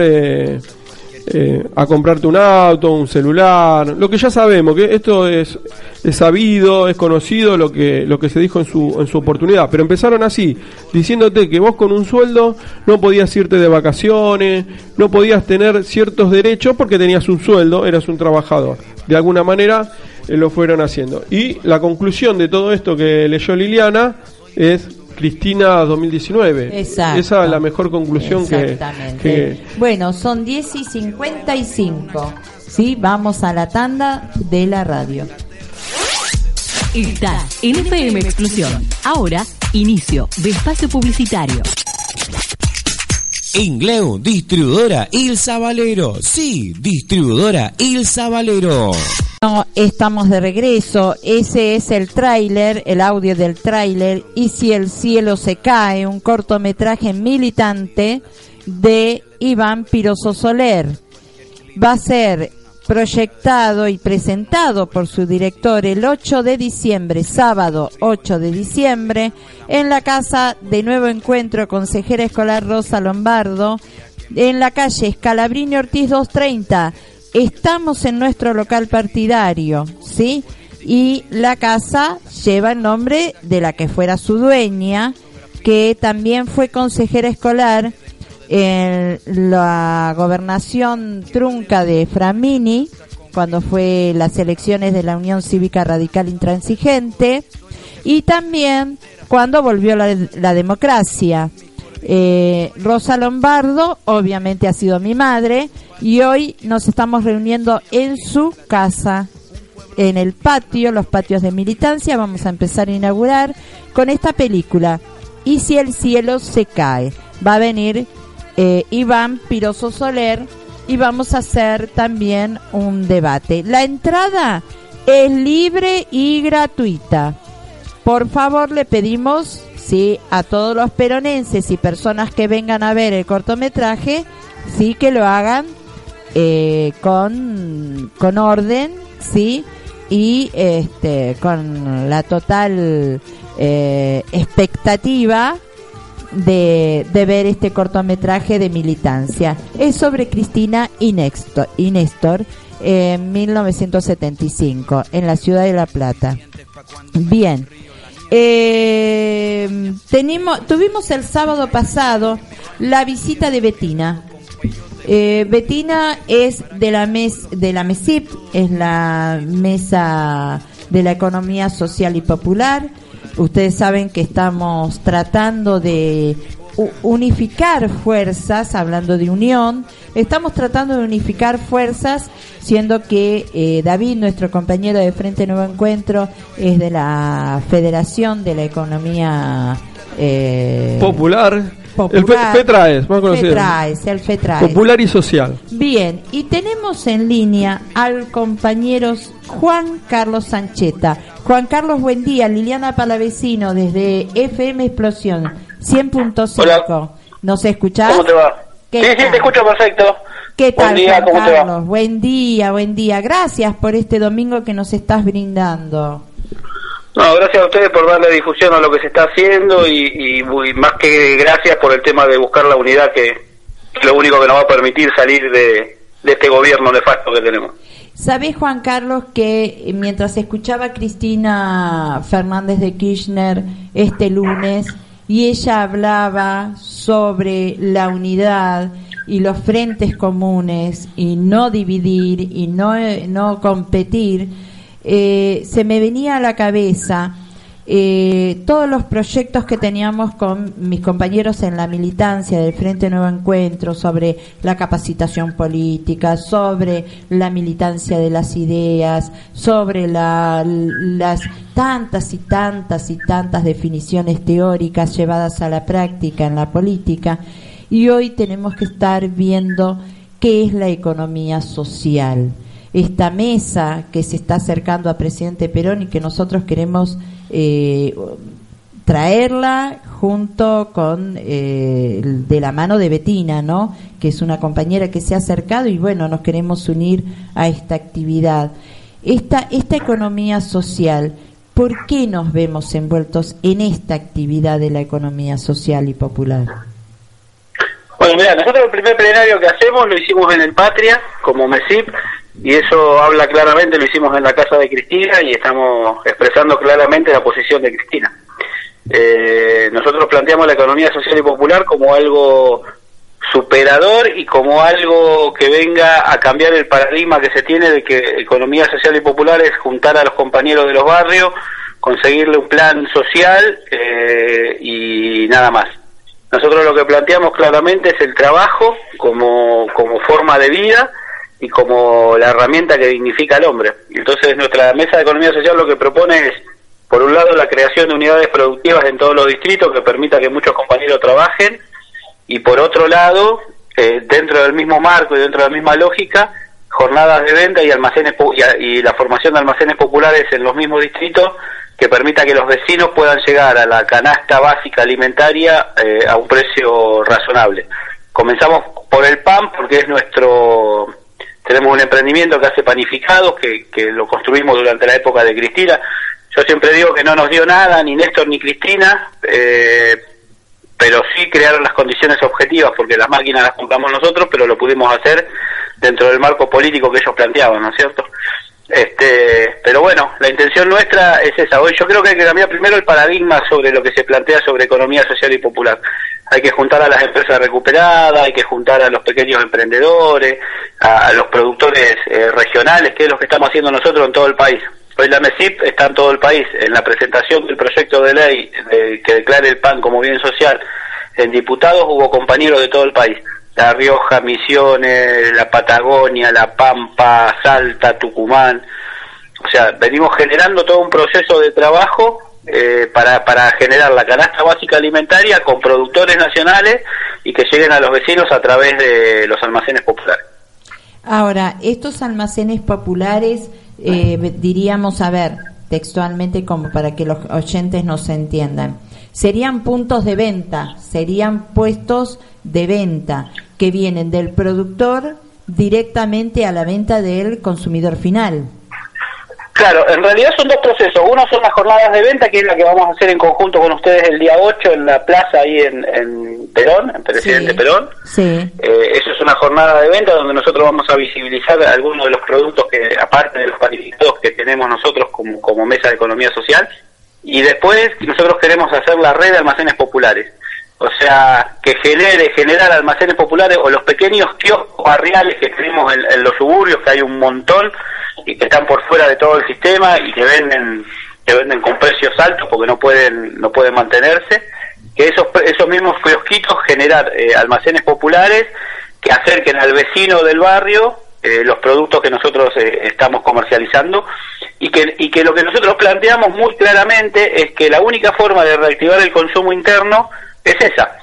a comprarte un auto, un celular, lo que ya sabemos, que esto es sabido, es conocido lo que se dijo en su oportunidad, pero empezaron así, diciéndote que vos con un sueldo no podías irte de vacaciones, no podías tener ciertos derechos porque tenías un sueldo, eras un trabajador. De alguna manera lo fueron haciendo. Y la conclusión de todo esto que leyó Liliana es Cristina 2019. Exacto. Esa es la mejor conclusión que... Bueno, son 10:55. Sí, vamos a la tanda de la radio. Está en FM Explosión. Ahora, inicio de espacio publicitario. Ingleu, distribuidora Ilsa Valero. Sí, distribuidora Ilsa Valero. No, estamos de regreso. Ese es el tráiler, el audio del tráiler Y si el cielo se cae, un cortometraje militante de Iván Piroso Soler. Va a ser proyectado y presentado por su director el 8 de diciembre, sábado 8 de diciembre, en la Casa de Nuevo Encuentro Consejera Escolar Rosa Lombardo, en la calle Scalabrini Ortiz 230. Estamos en nuestro local partidario, ¿sí? Y la casa lleva el nombre de la que fuera su dueña, que también fue consejera escolar en la gobernación trunca de Framini, cuando fue las elecciones de la Unión Cívica Radical Intransigente, y también cuando volvió la democracia. Rosa Lombardo obviamente ha sido mi madre, y hoy nos estamos reuniendo en su casa, en el patio, los patios de militancia. Vamos a empezar a inaugurar con esta película, Y si el cielo se cae. Va a venir Iván Piroso Soler y vamos a hacer también un debate. La entrada es libre y gratuita. Por favor, le pedimos, sí, a todos los peronenses y personas que vengan a ver el cortometraje, sí, que lo hagan con orden, sí, y con la total expectativa de ver este cortometraje de militancia. Es sobre Cristina y Néstor en 1975 en la ciudad de La Plata. Bien, tuvimos el sábado pasado la visita de Betina. Betina es de la MESIP, es la Mesa de la Economía Social y Popular. Ustedes saben que estamos tratando de unificar fuerzas, hablando de unión, estamos tratando de unificar fuerzas, siendo que David, nuestro compañero de Frente Nuevo Encuentro, es de la Federación de la Economía Popular. El FETRAES, más conocido. El FETRAES. Popular y Social. Bien, y tenemos en línea al compañero Juan Carlos Sancheta. Juan Carlos, buen día. Liliana Palavecino desde FM Explosión 100.5. ¿Nos escuchás? ¿Cómo te va? Sí, te escucho perfecto. ¿Qué tal, buen día, Juan ¿cómo Carlos? te va? Buen día. Gracias por este domingo que nos estás brindando. No, gracias a ustedes por darle difusión a lo que se está haciendo y más que gracias por el tema de buscar la unidad, que es lo único que nos va a permitir salir de este gobierno nefasto que tenemos. ¿Sabés, Juan Carlos, que mientras escuchaba a Cristina Fernández de Kirchner este lunes y ella hablaba sobre la unidad y los frentes comunes y no dividir y no competir, se me venía a la cabeza todos los proyectos que teníamos con mis compañeros en la militancia del Frente Nuevo Encuentro sobre la capacitación política, sobre la militancia de las ideas, sobre las tantas definiciones teóricas llevadas a la práctica en la política, y hoy tenemos que estar viendo qué es la economía social. Esta mesa que se está acercando a presidente Perón y que nosotros queremos traerla junto con de la mano de Betina, ¿no? Que es una compañera que se ha acercado y bueno, nos queremos unir a esta actividad. Esta economía social, ¿por qué nos vemos envueltos en esta actividad de la economía social y popular? Bueno, mira, nosotros el primer plenario que hacemos lo hicimos en el Patria, como MESIP, y eso habla claramente, lo hicimos en la casa de Cristina y estamos expresando claramente la posición de Cristina. Nosotros planteamos la economía social y popular como algo superador y como algo que venga a cambiar el paradigma que se tiene de que economía social y popular es juntar a los compañeros de los barrios, conseguirle un plan social y nada más. Nosotros lo que planteamos claramente es el trabajo como forma de vida y como la herramienta que dignifica al hombre. Entonces nuestra mesa de economía social lo que propone es, por un lado, la creación de unidades productivas en todos los distritos que permita que muchos compañeros trabajen, y por otro lado, dentro del mismo marco y dentro de la misma lógica, jornadas de venta y almacenes y la formación de almacenes populares en los mismos distritos que permita que los vecinos puedan llegar a la canasta básica alimentaria a un precio razonable. Comenzamos por el pan porque es tenemos un emprendimiento que hace panificados, que lo construimos durante la época de Cristina. Yo siempre digo que no nos dio nada, ni Néstor ni Cristina, pero sí crearon las condiciones objetivas, porque las máquinas las compramos nosotros, pero lo pudimos hacer dentro del marco político que ellos planteaban, ¿no es cierto? Pero bueno, la intención nuestra es esa. Hoy yo creo que hay que cambiar primero el paradigma sobre lo que se plantea sobre economía social y popular. Hay que juntar a las empresas recuperadas, hay que juntar a los pequeños emprendedores, a los productores regionales, que es lo que estamos haciendo nosotros en todo el país. Hoy la MESIP está en todo el país. En la presentación del proyecto de ley que declare el pan como bien social en diputados hubo compañeros de todo el país. La Rioja, Misiones, la Patagonia, la Pampa, Salta, Tucumán. O sea, venimos generando todo un proceso de trabajo para generar la canasta básica alimentaria con productores nacionales y que lleguen a los vecinos a través de los almacenes populares. Ahora, estos almacenes populares, diríamos, a ver, textualmente como para que los oyentes nos entiendan, serían puntos de venta, serían puestos de venta que vienen del productor directamente a la venta del consumidor final. Claro, en realidad son dos procesos. Uno son las jornadas de venta, que es la que vamos a hacer en conjunto con ustedes el día 8 en la plaza ahí en Perón, en Presidente Sí. Perón. Sí. Eso es una jornada de venta donde nosotros vamos a visibilizar algunos de los productos que, aparte de los panificados que tenemos nosotros como mesa de economía social, y después nosotros queremos hacer la red de almacenes populares. O sea, que generar almacenes populares o los pequeños kioscos barriales que tenemos en los suburbios, que hay un montón y que están por fuera de todo el sistema y que venden con precios altos porque no pueden mantenerse. que esos mismos kiosquitos generar almacenes populares que acerquen al vecino del barrio los productos que nosotros estamos comercializando, y que lo que nosotros planteamos muy claramente es que la única forma de reactivar el consumo interno es esa.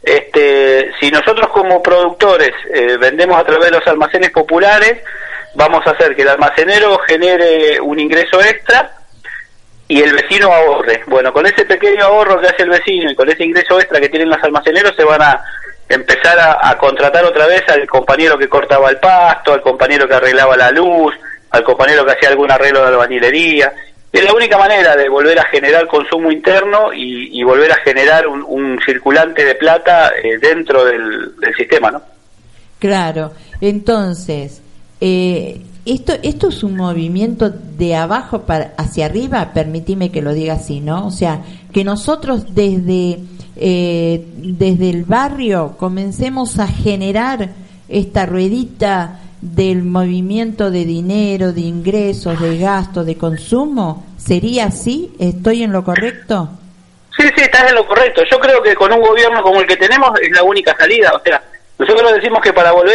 Si nosotros como productores vendemos a través de los almacenes populares, vamos a hacer que el almacenero genere un ingreso extra y el vecino ahorre. Bueno, con ese pequeño ahorro que hace el vecino y con ese ingreso extra que tienen los almaceneros, se van a empezar a contratar otra vez al compañero que cortaba el pasto, al compañero que arreglaba la luz, al compañero que hacía algún arreglo de albañilería. Es la única manera de volver a generar consumo interno y volver a generar un circulante de plata dentro del sistema, ¿no? Claro. Entonces, esto es un movimiento de abajo hacia arriba, permitime que lo diga así, ¿no? O sea, que nosotros desde el barrio comencemos a generar esta ruedita del movimiento de dinero, de ingresos, de gastos, de consumo. ¿Sería así? ¿Estoy en lo correcto? Sí, estás en lo correcto. Yo creo que con un gobierno como el que tenemos es la única salida. O sea, nosotros decimos que para volver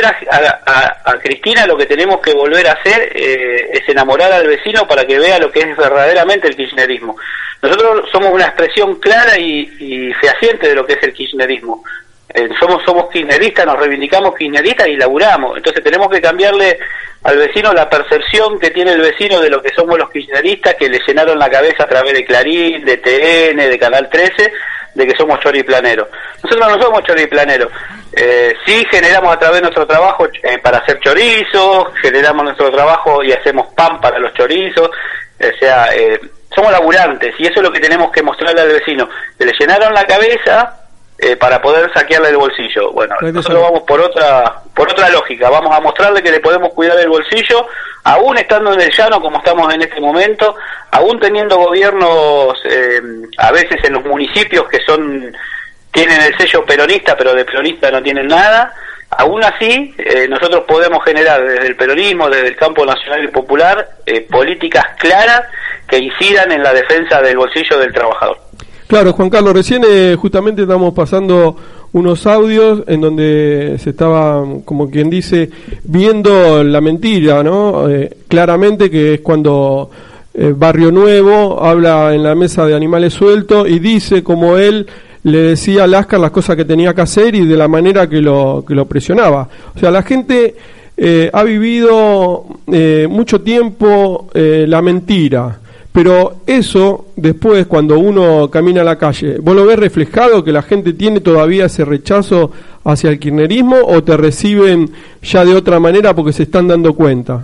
a Cristina lo que tenemos que volver a hacer es enamorar al vecino para que vea lo que es verdaderamente el kirchnerismo. Nosotros somos una expresión clara y fehaciente de lo que es el kirchnerismo. Somos kirchneristas, nos reivindicamos kirchneristas y laburamos. Entonces tenemos que cambiarle al vecino la percepción que tiene el vecino de lo que somos los kirchneristas, que le llenaron la cabeza a través de Clarín, de TN, de Canal 13, de que somos choriplaneros. Nosotros no somos choriplaneros. Sí generamos a través de nuestro trabajo para hacer chorizos, generamos nuestro trabajo y hacemos pan para los chorizos. O sea, somos laburantes, y eso es lo que tenemos que mostrarle al vecino. Que le llenaron la cabeza para poder saquearle el bolsillo. Bueno, nosotros vamos por otra lógica. Vamos a mostrarle que le podemos cuidar el bolsillo, aún estando en el llano como estamos en este momento, aún teniendo gobiernos a veces en los municipios que tienen el sello peronista, pero de peronista no tienen nada. Aún así, nosotros podemos generar desde el peronismo, desde el campo nacional y popular, políticas claras que incidan en la defensa del bolsillo del trabajador. Claro, Juan Carlos, recién justamente estamos pasando unos audios en donde se estaba, como quien dice, viendo la mentira, ¿no? Claramente que es cuando Barrio Nuevo habla en la mesa de Animales Sueltos y dice como él le decía a Láscar las cosas que tenía que hacer y de la manera que lo presionaba. O sea, la gente ha vivido mucho tiempo la mentira. Pero eso, después, cuando uno camina a la calle, ¿vos lo ves reflejado que la gente tiene todavía ese rechazo hacia el kirchnerismo o te reciben ya de otra manera porque se están dando cuenta?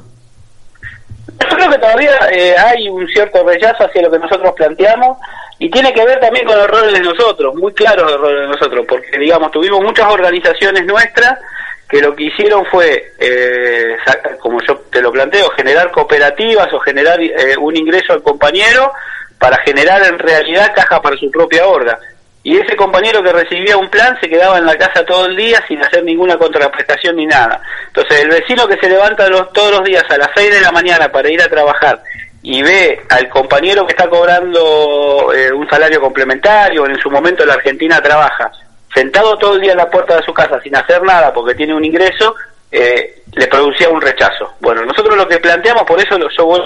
Yo creo que todavía hay un cierto rechazo hacia lo que nosotros planteamos y tiene que ver también con errores de nosotros, muy claros errores de nosotros, porque, digamos, tuvimos muchas organizaciones nuestras que lo que hicieron fue, como yo te lo planteo, generar cooperativas o generar un ingreso al compañero para generar en realidad caja para su propia horda. Y ese compañero que recibía un plan se quedaba en la casa todo el día sin hacer ninguna contraprestación ni nada. Entonces el vecino que se levanta todos los días a las 6 de la mañana para ir a trabajar y ve al compañero que está cobrando un salario complementario, en su momento la Argentina Trabaja, sentado todo el día en la puerta de su casa sin hacer nada porque tiene un ingreso, le producía un rechazo. Bueno, nosotros lo que planteamos, por eso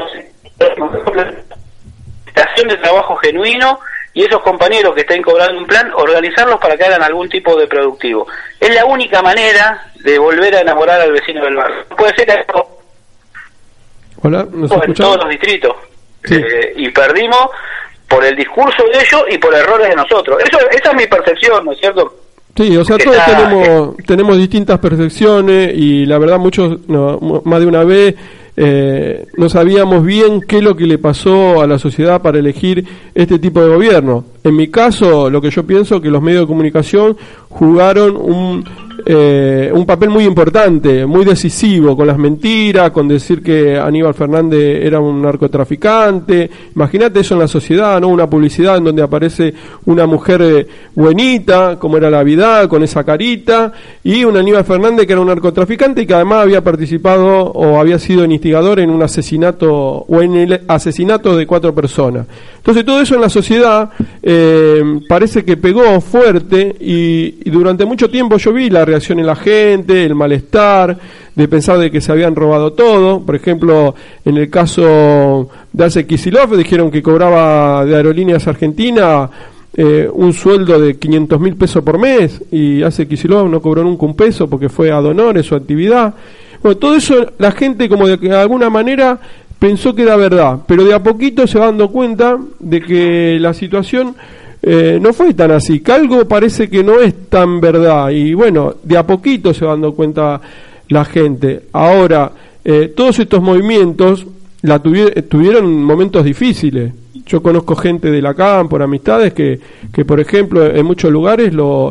estación de trabajo genuino y esos compañeros que estén cobrando un plan, organizarlos para que hagan algún tipo de productivo. Es la única manera de volver a enamorar al vecino del barrio. Puede ser que Hola, ¿nos en todos los distritos. Sí. Y perdimos por el discurso de ellos y por errores de nosotros. Esa es mi percepción, ¿no es cierto? Sí, o sea, todos tenemos distintas percepciones y la verdad muchos, más de una vez, no sabíamos bien qué es lo que le pasó a la sociedad para elegir este tipo de gobierno. En mi caso, lo que yo pienso que los medios de comunicación jugaron un un papel muy importante, muy decisivo, con las mentiras, con decir que Aníbal Fernández era un narcotraficante. Imagínate eso en la sociedad, ¿no? Una publicidad en donde aparece una mujer buenita, como era la Vidal, con esa carita, y un Aníbal Fernández que era un narcotraficante y que además había participado o había sido instigador en un asesinato o en el asesinato de 4 personas. Entonces todo eso en la sociedad parece que pegó fuerte y durante mucho tiempo yo vi la reacción en la gente, el malestar de pensar de que se habían robado todo. Por ejemplo, en el caso de Arce Kicillof dijeron que cobraba de Aerolíneas Argentina un sueldo de 500.000 pesos por mes, y Arce Kicillof no cobró nunca un peso porque fue ad honorem su actividad. Bueno, todo eso la gente como de alguna manera pensó que era verdad, pero de a poquito se va dando cuenta de que la situación no fue tan así, que algo parece que no es tan verdad, y bueno, de a poquito se va dando cuenta la gente. Ahora, todos estos movimientos tuvieron momentos difíciles. Yo conozco gente de la CAM por amistades que por ejemplo, en muchos lugares los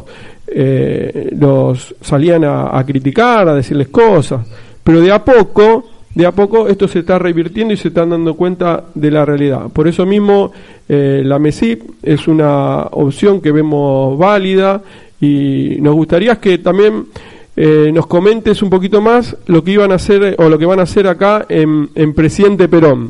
salían a criticar, a decirles cosas, pero de a poco esto se está revirtiendo y se están dando cuenta de la realidad. Por eso mismo la MESIP es una opción que vemos válida, y nos gustaría que también nos comentes un poquito más lo que iban a hacer o lo que van a hacer acá en Presidente Perón.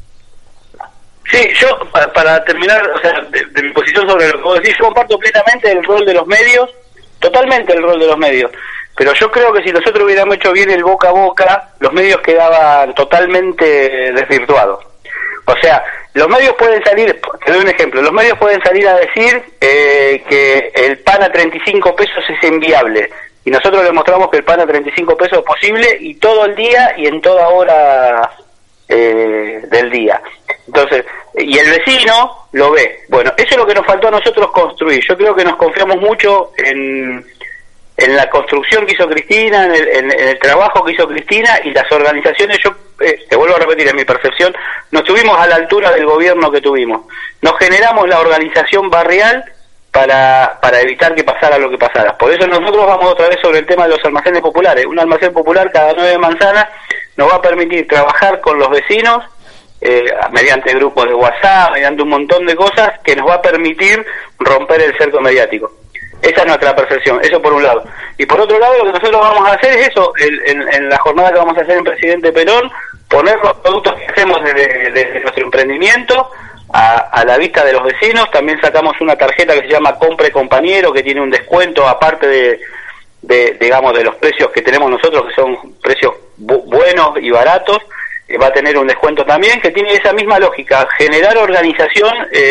Sí, yo para terminar, o sea, de mi posición sobre lo que vos decís, yo comparto plenamente el rol de los medios, totalmente el rol de los medios. Pero yo creo que si nosotros hubiéramos hecho bien el boca a boca, los medios quedaban totalmente desvirtuados. O sea, los medios pueden salir, te doy un ejemplo, los medios pueden salir a decir que el pan a 35 pesos es inviable. Y nosotros demostramos que el pan a 35 pesos es posible, y todo el día y en toda hora del día. Entonces, y el vecino lo ve. Bueno, eso es lo que nos faltó a nosotros construir. Yo creo que nos confiamos mucho en la construcción que hizo Cristina, en el trabajo que hizo Cristina, y las organizaciones, yo te vuelvo a repetir, en mi percepción, no estuvimos a la altura del gobierno que tuvimos. Nos generamos la organización barrial para evitar que pasara lo que pasara. Por eso nosotros vamos otra vez sobre el tema de los almacenes populares. Un almacén popular cada 9 manzanas nos va a permitir trabajar con los vecinos mediante grupos de WhatsApp, mediante un montón de cosas que nos va a permitir romper el cerco mediático. Esa es nuestra percepción, eso por un lado. Y por otro lado, lo que nosotros vamos a hacer es eso, en la jornada que vamos a hacer en Presidente Perón, poner los productos que hacemos desde nuestro emprendimiento a la vista de los vecinos. También sacamos una tarjeta que se llama Compre Compañero, que tiene un descuento aparte digamos, de los precios que tenemos nosotros, que son precios buenos y baratos. Va a tener un descuento también, que tiene esa misma lógica, generar organización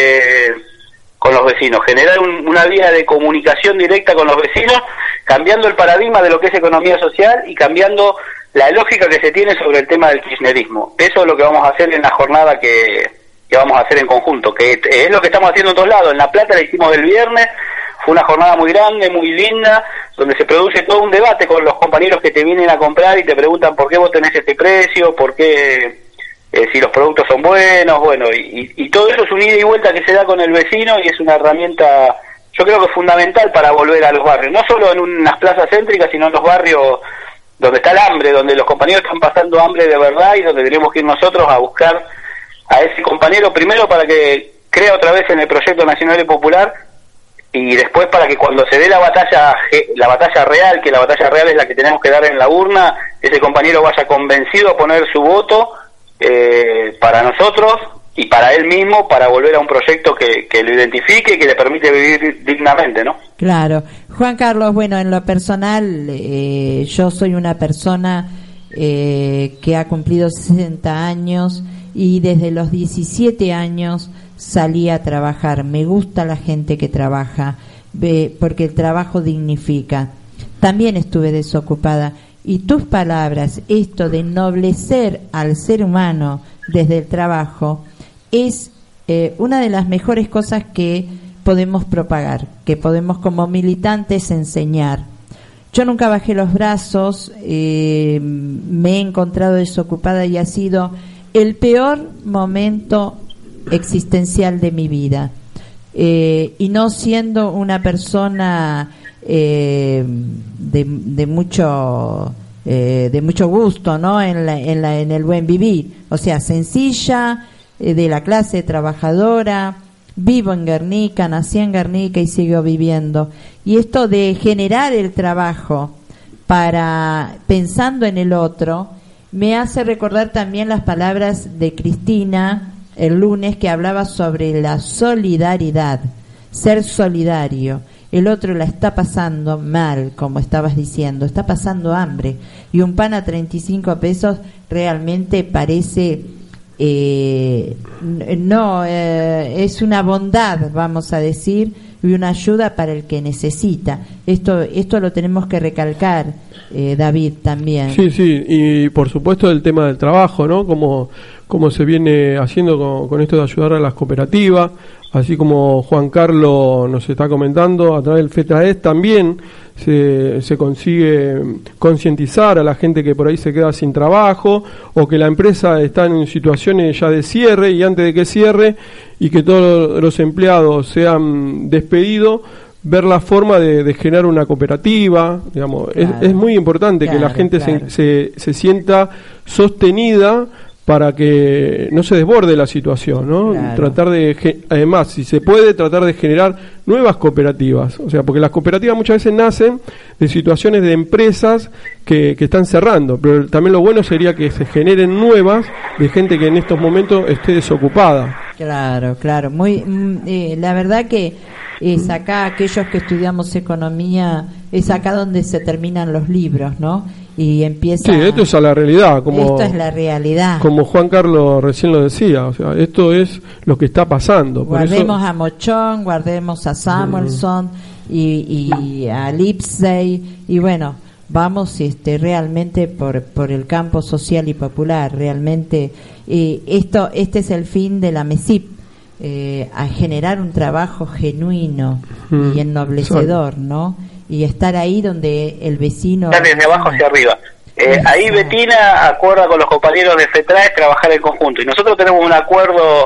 con los vecinos, generar una vía de comunicación directa con los vecinos, cambiando el paradigma de lo que es economía social y cambiando la lógica que se tiene sobre el tema del kirchnerismo. Eso es lo que vamos a hacer en la jornada que vamos a hacer en conjunto, que es lo que estamos haciendo en todos lados. En La Plata la hicimos el viernes, fue una jornada muy grande, muy linda, donde se produce todo un debate con los compañeros que te vienen a comprar y te preguntan por qué vos tenés este precio, por qué, si los productos son buenos, bueno, y todo eso es un ida y vuelta que se da con el vecino, y es una herramienta, yo creo que fundamental para volver a los barrios, no solo en unas plazas céntricas, sino en los barrios donde está el hambre, donde los compañeros están pasando hambre de verdad, y donde tenemos que ir nosotros a buscar a ese compañero, primero para que crea otra vez en el proyecto nacional y popular, y después para que cuando se dé la batalla real, que la batalla real es la que tenemos que dar en la urna, ese compañero vaya convencido a poner su voto para nosotros y para él mismo, para volver a un proyecto que lo identifique y que le permite vivir dignamente, ¿no? Claro. Juan Carlos, bueno, en lo personal, yo soy una persona que ha cumplido 60 años y desde los 17 años salí a trabajar. Me gusta la gente que trabaja, porque el trabajo dignifica. También estuve desocupada. Y tus palabras, esto de ennoblecer al ser humano desde el trabajo, es una de las mejores cosas que podemos propagar, que podemos como militantes enseñar. Yo nunca bajé los brazos, me he encontrado desocupada y ha sido el peor momento existencial de mi vida. Y no siendo una persona de mucho gusto, ¿no? En el buen vivir, o sea, sencilla, de la clase trabajadora. Vivo en Guernica, nací en Guernica y sigo viviendo. Y esto de generar el trabajo pensando en el otro, me hace recordar también las palabras de Cristina el lunes, que hablaba sobre la solidaridad, ser solidario. El otro la está pasando mal, como estabas diciendo, está pasando hambre, y un pan a 35 pesos realmente parece... es una bondad, vamos a decir, y una ayuda para el que necesita. Esto lo tenemos que recalcar, David, también. Sí, y por supuesto el tema del trabajo, ¿no? Como se viene haciendo con esto de ayudar a las cooperativas, así como Juan Carlos nos está comentando, a través del FETRAES también se consigue concientizar a la gente que por ahí se queda sin trabajo, o que la empresa está en situaciones ya de cierre, y antes de que cierre y que todos los empleados sean despedidos, ver la forma de generar una cooperativa, digamos. Claro. Es muy importante que la gente se sienta sostenida para que no se desborde la situación, ¿no? Claro. Tratar además, si se puede, tratar de generar nuevas cooperativas, o sea, porque las cooperativas muchas veces nacen de situaciones de empresas que están cerrando, pero también lo bueno sería que se generen nuevas de gente que en estos momentos esté desocupada. Claro, la verdad que es acá, aquellos que estudiamos economía, es acá donde se terminan los libros, ¿no? Y empieza... Sí, esto es a la realidad. Esto es la realidad. Como Juan Carlos recién lo decía, o sea, esto es lo que está pasando. Guardemos a Mochón, guardemos a Samuelson y a Lipsey, y bueno, vamos realmente por el campo social y popular, realmente. Este es el fin de la MESIP, a generar un trabajo genuino y ennoblecedor, ¿no? Y estar ahí donde el vecino... Está desde abajo hacia arriba. Ahí Betina acuerda con los compañeros de FETRAES trabajar en conjunto. Y nosotros tenemos un acuerdo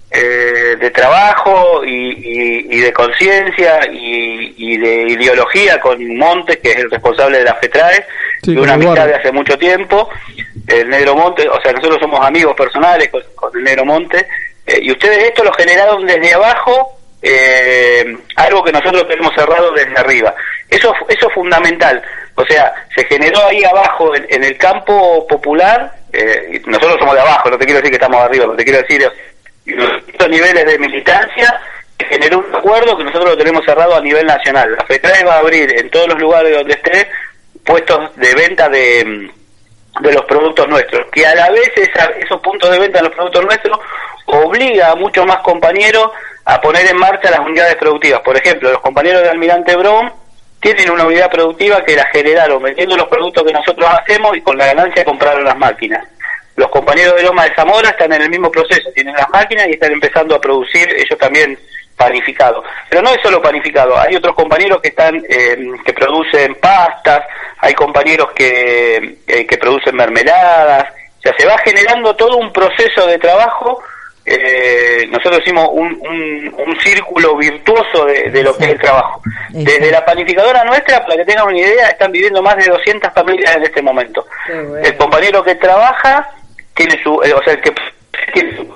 de trabajo y de conciencia y de ideología con Montes, que es el responsable de la FETRAES, de una amistad de hace mucho tiempo. El Negro Montes, o sea, nosotros somos amigos personales con el Negro Montes, y ustedes esto lo generaron desde abajo, algo que nosotros tenemos cerrado desde arriba. Eso es fundamental. O sea, se generó ahí abajo en el campo popular. Nosotros somos de abajo, no te quiero decir que estamos arriba, lo que te quiero decir es los niveles de militancia. Generó un acuerdo que nosotros lo tenemos cerrado a nivel nacional. La FETRAES va a abrir en todos los lugares donde esté puestos de venta de los productos nuestros, que a la vez esos puntos de venta de los productos nuestros obliga a muchos más compañeros a poner en marcha las unidades productivas. Por ejemplo, los compañeros de Almirante Brown tienen una unidad productiva que la generaron vendiendo los productos que nosotros hacemos, y con la ganancia compraron las máquinas. Los compañeros de Loma de Zamora están en el mismo proceso, tienen las máquinas y están empezando a producir ellos también panificado. Pero no es solo panificado, hay otros compañeros que están que producen pastas, hay compañeros que producen mermeladas. O sea, se va generando todo un proceso de trabajo. Nosotros hicimos un círculo virtuoso de lo que es el trabajo. Desde la panificadora nuestra, para que tengan una idea, están viviendo más de 200 familias en este momento. Bueno. El compañero que trabaja tiene o sea, el que tiene su...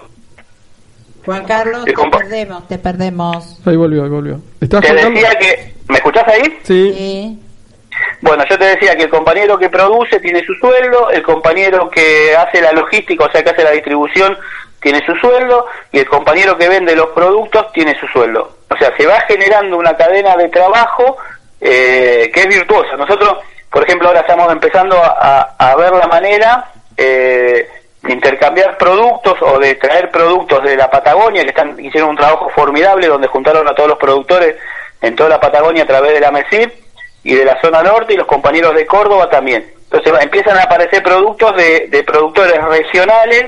Juan Carlos, te perdemos. Ahí volvió. Te decía que... ¿Me escuchás ahí? Sí. Bueno, yo te decía que el compañero que produce tiene su sueldo, el compañero que hace la logística, o sea, que hace la distribución, tiene su sueldo, y el compañero que vende los productos tiene su sueldo. O sea, se va generando una cadena de trabajo que es virtuosa. Nosotros, por ejemplo, ahora estamos empezando a ver la manera de intercambiar productos o de traer productos de la Patagonia, que hicieron un trabajo formidable donde juntaron a todos los productores en toda la Patagonia a través de la MESIP y de la zona norte, y los compañeros de Córdoba también. Entonces empiezan a aparecer productos de productores regionales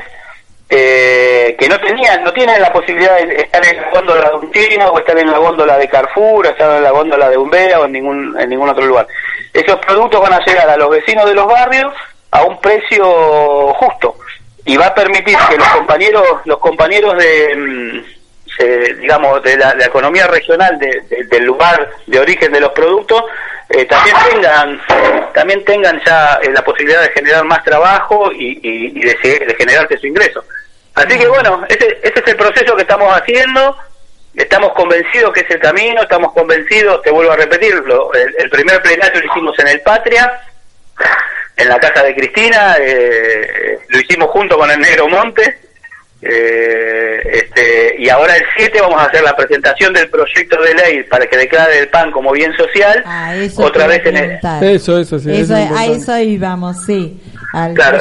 que no tienen la posibilidad de estar en la góndola de un Tino, o estar en la góndola de Carrefour, o estar en la góndola de Umbea, o en ningún otro lugar. Esos productos van a llegar a los vecinos de los barrios a un precio justo, y va a permitir que los compañeros digamos, de la economía regional del lugar de origen de los productos, también tengan ya la posibilidad de generar más trabajo y de generarse su ingreso. Así que bueno, ese es el proceso que estamos haciendo. Estamos convencidos que es el camino, estamos convencidos, te vuelvo a repetir, el primer plenario lo hicimos en el Patria, en la casa de Cristina, lo hicimos junto con el Negro Monte, y ahora el 7 vamos a hacer la presentación del proyecto de ley para que declare el pan como bien social, otra vez en el... Eso, sí. A eso íbamos, sí. Claro,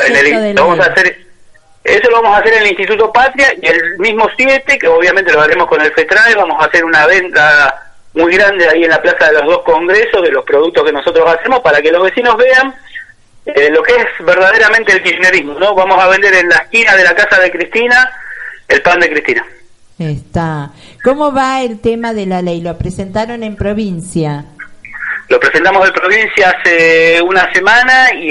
eso lo vamos a hacer en el Instituto Patria, y el mismo 7, que obviamente lo haremos con el FETRAE, vamos a hacer una venta muy grande ahí en la Plaza de los Dos Congresos de los productos que nosotros hacemos para que los vecinos vean lo que es verdaderamente el kirchnerismo, ¿no? Vamos a vender en la esquina de la casa de Cristina el pan de Cristina. Está. ¿Cómo va el tema de la ley? ¿Lo presentaron en provincia? Lo presentamos en provincia hace una semana y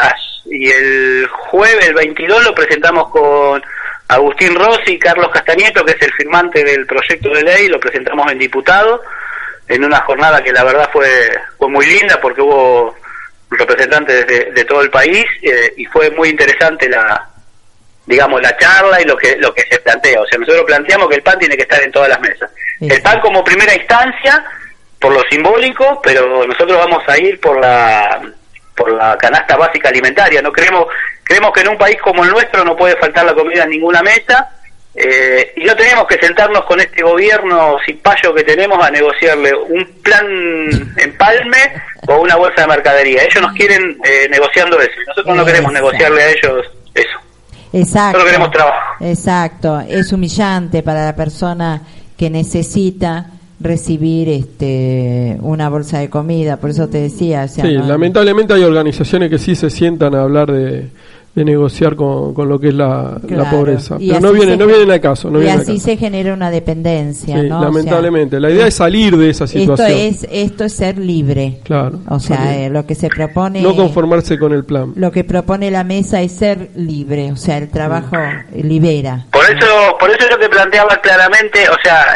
el jueves, el 22, lo presentamos con Agustín Rossi y Carlos Castañeto, que es el firmante del proyecto de ley, lo presentamos en diputado, en una jornada que la verdad fue muy linda porque hubo representantes de todo el país, y fue muy interesante la charla y lo que se plantea. O sea, nosotros planteamos que el pan tiene que estar en todas las mesas. El pan como primera instancia, por lo simbólico, pero nosotros vamos a ir por la canasta básica alimentaria. No creemos que en un país como el nuestro no puede faltar la comida en ninguna mesa, y no tenemos que sentarnos con este gobierno cipayo que tenemos a negociarle un plan empalme o una bolsa de mercadería. Ellos nos quieren negociando eso, nosotros no queremos negociarle a ellos eso. Exacto. Solo queremos trabajo. Exacto, es humillante para la persona que necesita recibir una bolsa de comida, por eso te decía, o sea, sí, ¿no? Lamentablemente hay organizaciones que sí se sientan a hablar de negociar con lo que es la pobreza, pero no vienen al caso. Y así se genera una dependencia, sí, ¿no? lamentablemente. O sea, la idea es salir de esa situación. Esto es ser libre. Claro. O sea, lo que se propone... No conformarse con el plan. Lo que propone la mesa es ser libre, o sea, el trabajo libera. Por eso yo te planteaba claramente, o sea...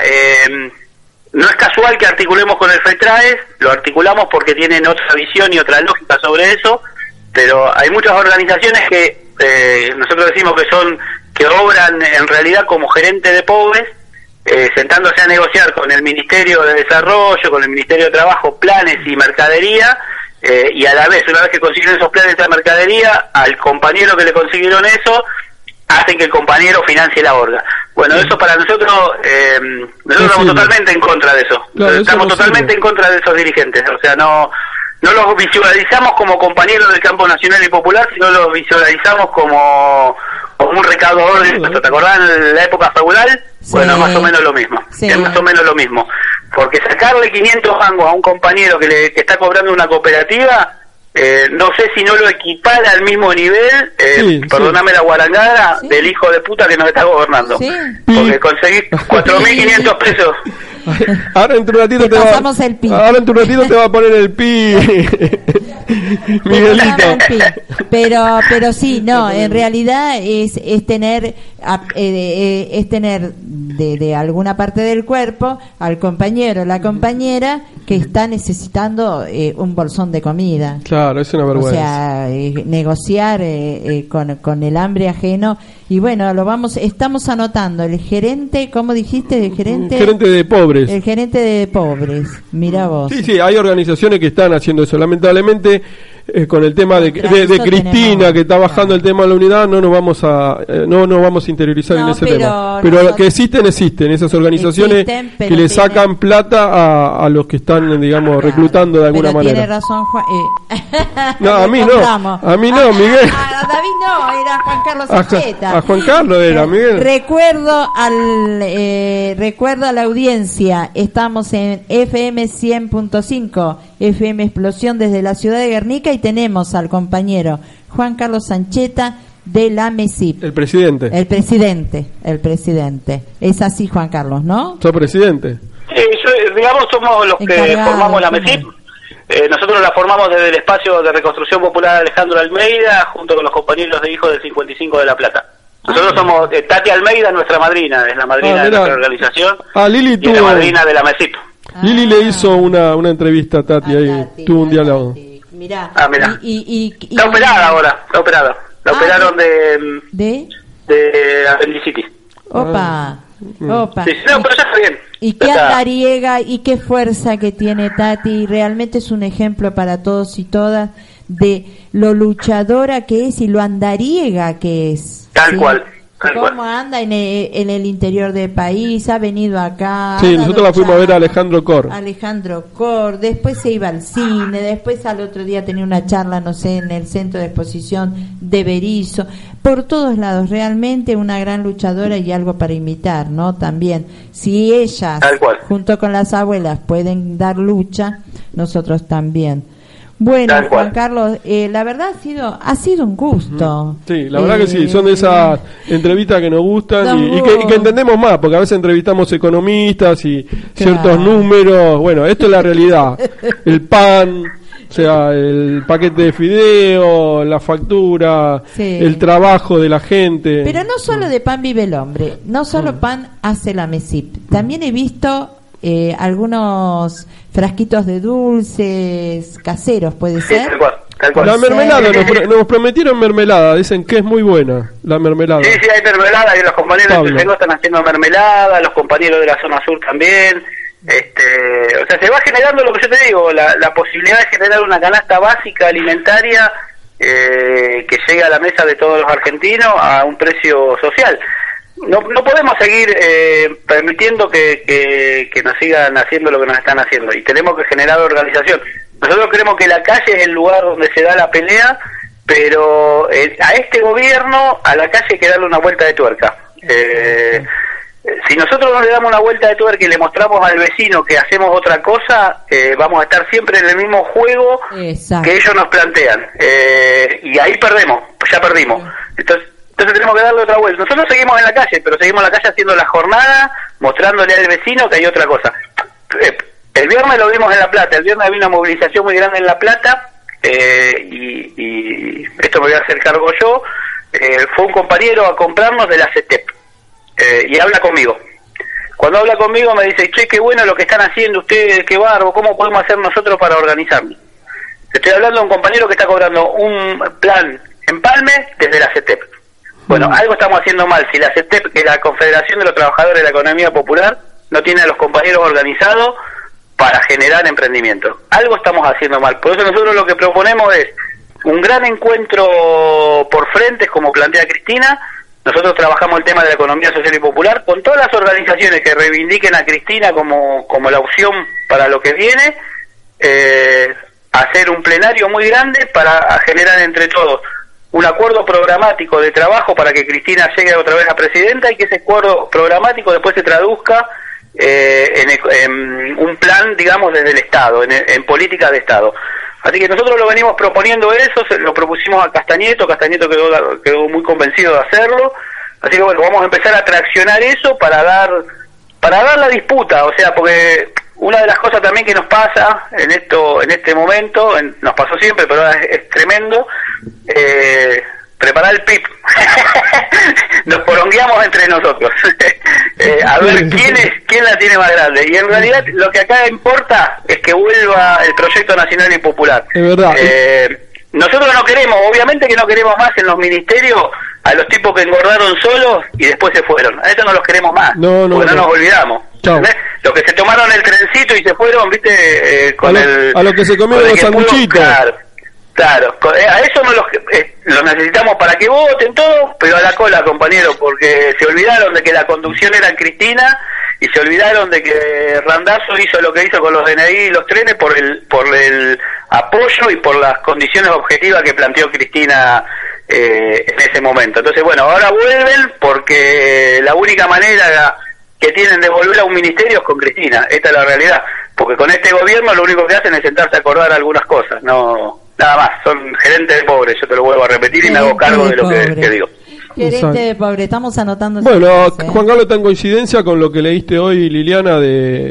no es casual que articulemos con el FETRAES, lo articulamos porque tienen otra visión y otra lógica sobre eso, pero hay muchas organizaciones que nosotros decimos que obran en realidad como gerente de pobres, sentándose a negociar con el Ministerio de Desarrollo, con el Ministerio de Trabajo, planes y mercadería, y a la vez, una vez que consiguen esos planes de mercadería, al compañero que le consiguieron eso, hacen que el compañero financie la orga. Bueno, eso para nosotros estamos totalmente en contra de eso. Claro, estamos totalmente en contra de esos dirigentes. O sea, no los visualizamos como compañeros del campo nacional y popular, sino los visualizamos como un recaudador de impuestos. ¿Te acordás en la época feudal? Sí. Bueno, más o menos lo mismo. Sí. Es más o menos lo mismo. Porque sacarle 500 mangos a un compañero que está cobrando una cooperativa... no sé si no lo equipara al mismo nivel, perdóname la guarangada, del hijo de puta que nos está gobernando. Sí. Porque conseguís 4.500 pesos. Ahora en tu ratito te va a poner el pi. Miguelito. Pero sí, no, en realidad es tener de alguna parte del cuerpo al compañero, la compañera que está necesitando un bolsón de comida. Claro, es una vergüenza. O sea, negociar con el hambre ajeno. Y bueno, estamos anotando el gerente, ¿cómo dijiste? El gerente de pobres. El gerente de pobres, mira vos. Sí, hay organizaciones que están haciendo eso. Lamentablemente, con el tema de Cristina, que está bajando el tema de la unidad, no nos vamos a interiorizar en ese tema. Pero que existen esas organizaciones que le sacan plata a los que están, digamos, reclutando de alguna manera. Tiene razón Juan. No, a mí no, Miguel. A David no, era Juan Carlos Sancheta. A Juan Carlos era, Miguel. Recuerdo a la audiencia, estamos en FM 100.5, FM Explosión desde la ciudad de Guernica, y tenemos al compañero Juan Carlos Sancheta de la MESIP. El presidente. Es así, Juan Carlos, ¿no? ¿Sos presidente? Sí, digamos, somos los que formamos la MESIP. Nosotros la formamos desde el espacio de reconstrucción popular Alejandro Almeida, junto con los compañeros de Hijos del 55 de La Plata. Nosotros somos Tati Almeida, nuestra madrina, es la madrina de nuestra organización. Lili y la madrina de la MESIP. Lili le hizo una entrevista a Tati ahí, tuvo un diálogo. Mirá. Mirá. Y está operada ahora, está operada. La operaron de apendicitis. Opa. Opa. Sí, no, pero ya está bien. Y qué andariega y qué fuerza que tiene Tati. Realmente es un ejemplo para todos y todas de lo luchadora que es y lo andariega que es. Tal cual. Cómo anda en el interior del país, ha venido acá. Sí, nosotros la fuimos a ver a Alejandro Cor. Después se iba al cine, después al otro día tenía una charla, no sé, en el centro de exposición de Berizo. Por todos lados, realmente una gran luchadora y algo para imitar, ¿no? También, si ellas, junto con las abuelas, pueden dar lucha, nosotros también. Bueno, Juan Carlos, la verdad ha sido un gusto. Sí, la verdad que sí, son de esas entrevistas que nos gustan y que entendemos más, porque a veces entrevistamos economistas y ciertos números. Bueno, esto es la realidad. El pan, o sea, el paquete de fideo, la factura, el trabajo de la gente. Pero no solo de pan vive el hombre, no solo pan hace la MESIP. También he visto algunos frasquitos de dulces caseros, ¿puede ser? Tal cual. La mermelada, nos prometieron mermelada, dicen que es muy buena la mermelada. Sí, hay mermelada y los compañeros de Tucumán están haciendo mermelada, los compañeros de la zona sur también. O sea, se va generando lo que yo te digo, la posibilidad de generar una canasta básica alimentaria que llegue a la mesa de todos los argentinos a un precio social. No podemos seguir permitiendo que nos sigan haciendo lo que nos están haciendo, y tenemos que generar organización. Nosotros creemos que la calle es el lugar donde se da la pelea, pero a este gobierno, a la calle hay que darle una vuelta de tuerca. Si nosotros no le damos una vuelta de tuerca y le mostramos al vecino que hacemos otra cosa, vamos a estar siempre en el mismo juego que ellos nos plantean, y ahí ya perdimos. Entonces tenemos que darle otra vuelta. Nosotros seguimos en la calle, pero seguimos en la calle haciendo la jornada, mostrándole al vecino que hay otra cosa. El viernes lo vimos en La Plata, el viernes había una movilización muy grande en La Plata, y esto me voy a hacer cargo yo. Fue un compañero a comprarnos de la CETEP, y habla conmigo. Cuando habla conmigo me dice: che, qué bueno lo que están haciendo ustedes, qué barbo, ¿cómo podemos hacer nosotros para organizarnos? Estoy hablando de un compañero que está cobrando un plan empalme desde la CETEP. Bueno, algo estamos haciendo mal. Si la CETEP, que es la Confederación de los Trabajadores de la Economía Popular, no tiene a los compañeros organizados para generar emprendimiento. Algo estamos haciendo mal. Por eso nosotros lo que proponemos es un gran encuentro por frentes, como plantea Cristina. Nosotros trabajamos el tema de la economía social y popular con todas las organizaciones que reivindiquen a Cristina como la opción para lo que viene, hacer un plenario muy grande para generar entre todos un acuerdo programático de trabajo para que Cristina llegue otra vez a presidenta, y que ese acuerdo programático después se traduzca en un plan, digamos, desde el Estado, en política de Estado. Así que nosotros lo venimos proponiendo eso, lo propusimos a Castañeto quedó muy convencido de hacerlo. Así que bueno, vamos a empezar a traccionar eso para dar la disputa, o sea, porque una de las cosas también que nos pasa en este momento, nos pasó siempre, pero ahora es tremendo, preparar el PIB. Nos porongueamos entre nosotros. A ver quién la tiene más grande. Y en realidad lo que acá importa es que vuelva el proyecto nacional y popular. Es verdad. Nosotros no queremos, obviamente que no queremos más en los ministerios a los tipos que engordaron solos y después se fueron. A eso no los queremos más, porque no nos olvidamos. Los que se tomaron el trencito y se fueron, viste, a los que se comieron los sanguchitos. Claro, a eso no los necesitamos para que voten todo, pero a la cola, compañero, porque se olvidaron de que la conducción era Cristina y se olvidaron de que Randazzo hizo lo que hizo con los DNI y los trenes por el apoyo y por las condiciones objetivas que planteó Cristina en ese momento. Entonces, bueno, ahora vuelven porque la única manera que tienen de volver a un ministerio es con Cristina. Esta es la realidad, porque con este gobierno lo único que hacen es sentarse a acordar algunas cosas, nada más. Son gerentes de pobres, yo te lo vuelvo a repetir y me hago cargo de lo que digo. Gerente de pobre, estamos anotando. Bueno, Juan Carlos, está en coincidencia con lo que leíste hoy, Liliana, de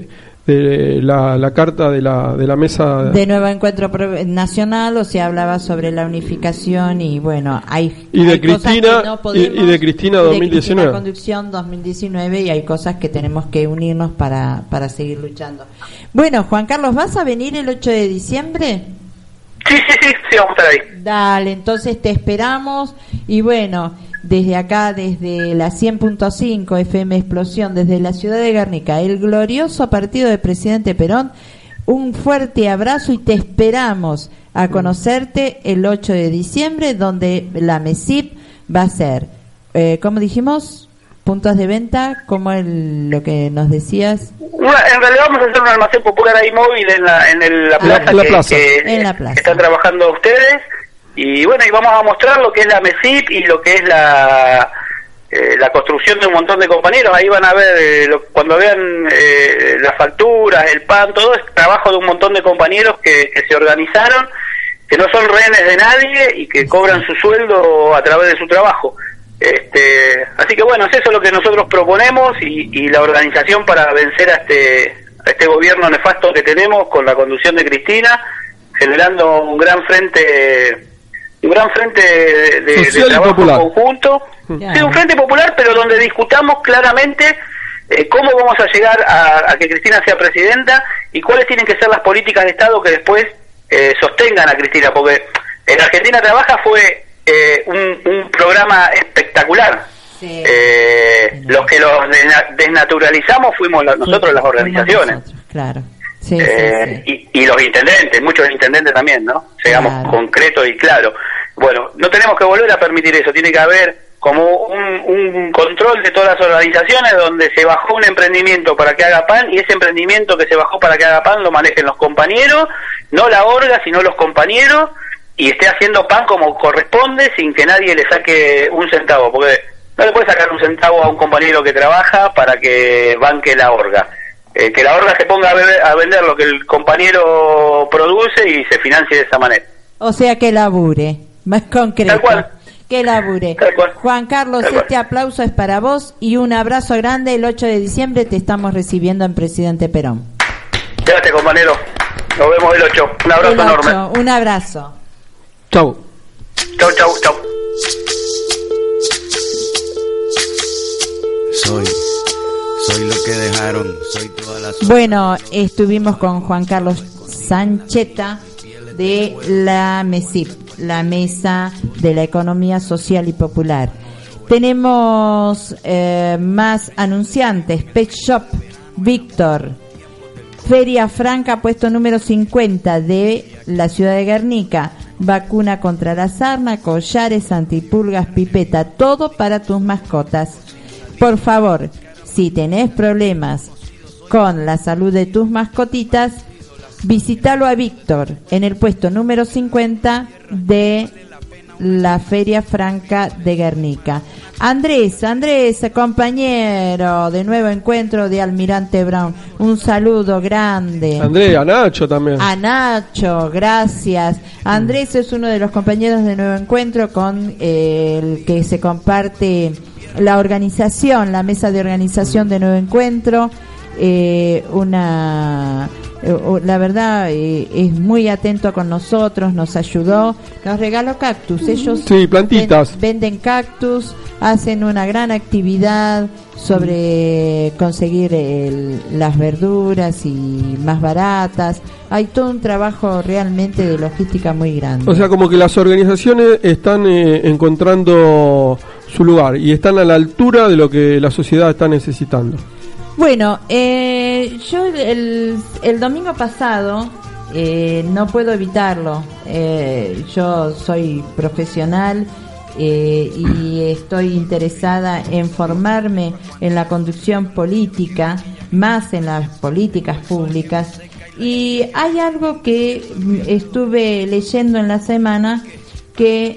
la carta de la mesa de Nuevo Encuentro Nacional, o sea, hablaba sobre la unificación y bueno, hay Cristina no podemos, y de Cristina 2019, de conducción 2019, y hay cosas que tenemos que unirnos para seguir luchando. Bueno, Juan Carlos, ¿vas a venir el 8 de diciembre? Sí, vamos a estar ahí. Dale, entonces te esperamos. Y bueno, desde acá, desde la 100.5 FM Explosión, desde la ciudad de Guernica, el glorioso partido del presidente Perón, un fuerte abrazo y te esperamos a conocerte el 8 de diciembre, donde la MESIP va a ser, ¿cómo dijimos? Puntos de venta, como lo que nos decías. En realidad vamos a hacer un almacén popular ahí móvil en la plaza, en la plaza que están trabajando ustedes. Y bueno, y vamos a mostrar lo que es la MESIP y lo que es la construcción de un montón de compañeros. Ahí van a ver, cuando vean las facturas, el pan, todo es trabajo de un montón de compañeros que se organizaron, que no son rehenes de nadie y que cobran su sueldo a través de su trabajo. Así que bueno, es eso lo que nosotros proponemos y la organización para vencer a este gobierno nefasto que tenemos con la conducción de Cristina, generando un gran frente de trabajo conjunto, sí, un frente popular, pero donde discutamos claramente cómo vamos a llegar a que Cristina sea presidenta y cuáles tienen que ser las políticas de Estado que después sostengan a Cristina, porque en Argentina Trabaja fue un programa espectacular. Sí. Los que los desnaturalizamos fuimos nosotros, las organizaciones. Nosotros, claro. Sí. Y los intendentes, muchos intendentes también, ¿no? Seamos concretos y claros. Bueno, no tenemos que volver a permitir eso, tiene que haber como un control de todas las organizaciones donde se bajó un emprendimiento para que haga pan y ese emprendimiento que se bajó para que haga pan lo manejen los compañeros, no la orga, sino los compañeros, y esté haciendo pan como corresponde sin que nadie le saque un centavo, porque no le puede sacar un centavo a un compañero que trabaja para que banque la orga. Que la orga se ponga a vender lo que el compañero produce y se financie de esa manera. O sea, que labure, más concreto. Tal cual. Que labure. Juan Carlos, este aplauso es para vos y un abrazo grande. El 8 de diciembre te estamos recibiendo en Presidente Perón. Gracias, compañero. Nos vemos el 8. Un abrazo enorme. Un abrazo. Chau. Chau. Soy lo que dejaron, soy todas las... Bueno, estuvimos con Juan Carlos Sancheta de la MESIP, la Mesa de la Economía Social y Popular. Tenemos más anunciantes: Pet Shop Víctor, Feria Franca, puesto número 50 de la ciudad de Guernica, vacuna contra la sarna, collares, antipulgas, pipeta, todo para tus mascotas. Por favor, si tenés problemas con la salud de tus mascotitas, visítalo a Víctor en el puesto número 50 de la Feria Franca de Guernica. Andrés, compañero de Nuevo Encuentro de Almirante Brown, un saludo grande. Andrés, a Nacho también. A Nacho, gracias. Andrés es uno de los compañeros de Nuevo Encuentro con el que se comparte la organización, la mesa de organización de Nuevo Encuentro. La verdad es muy atento con nosotros, nos ayudó, nos regaló cactus. Ellos plantitas. Venden cactus, hacen una gran actividad sobre conseguir las verduras y más baratas. Hay todo un trabajo realmente de logística muy grande. O sea, como que las organizaciones están encontrando su lugar y están a la altura de lo que la sociedad está necesitando. Bueno, yo el domingo pasado, no puedo evitarlo, yo soy profesional y estoy interesada en formarme en la conducción política, más en las políticas públicas, y hay algo que estuve leyendo en la semana que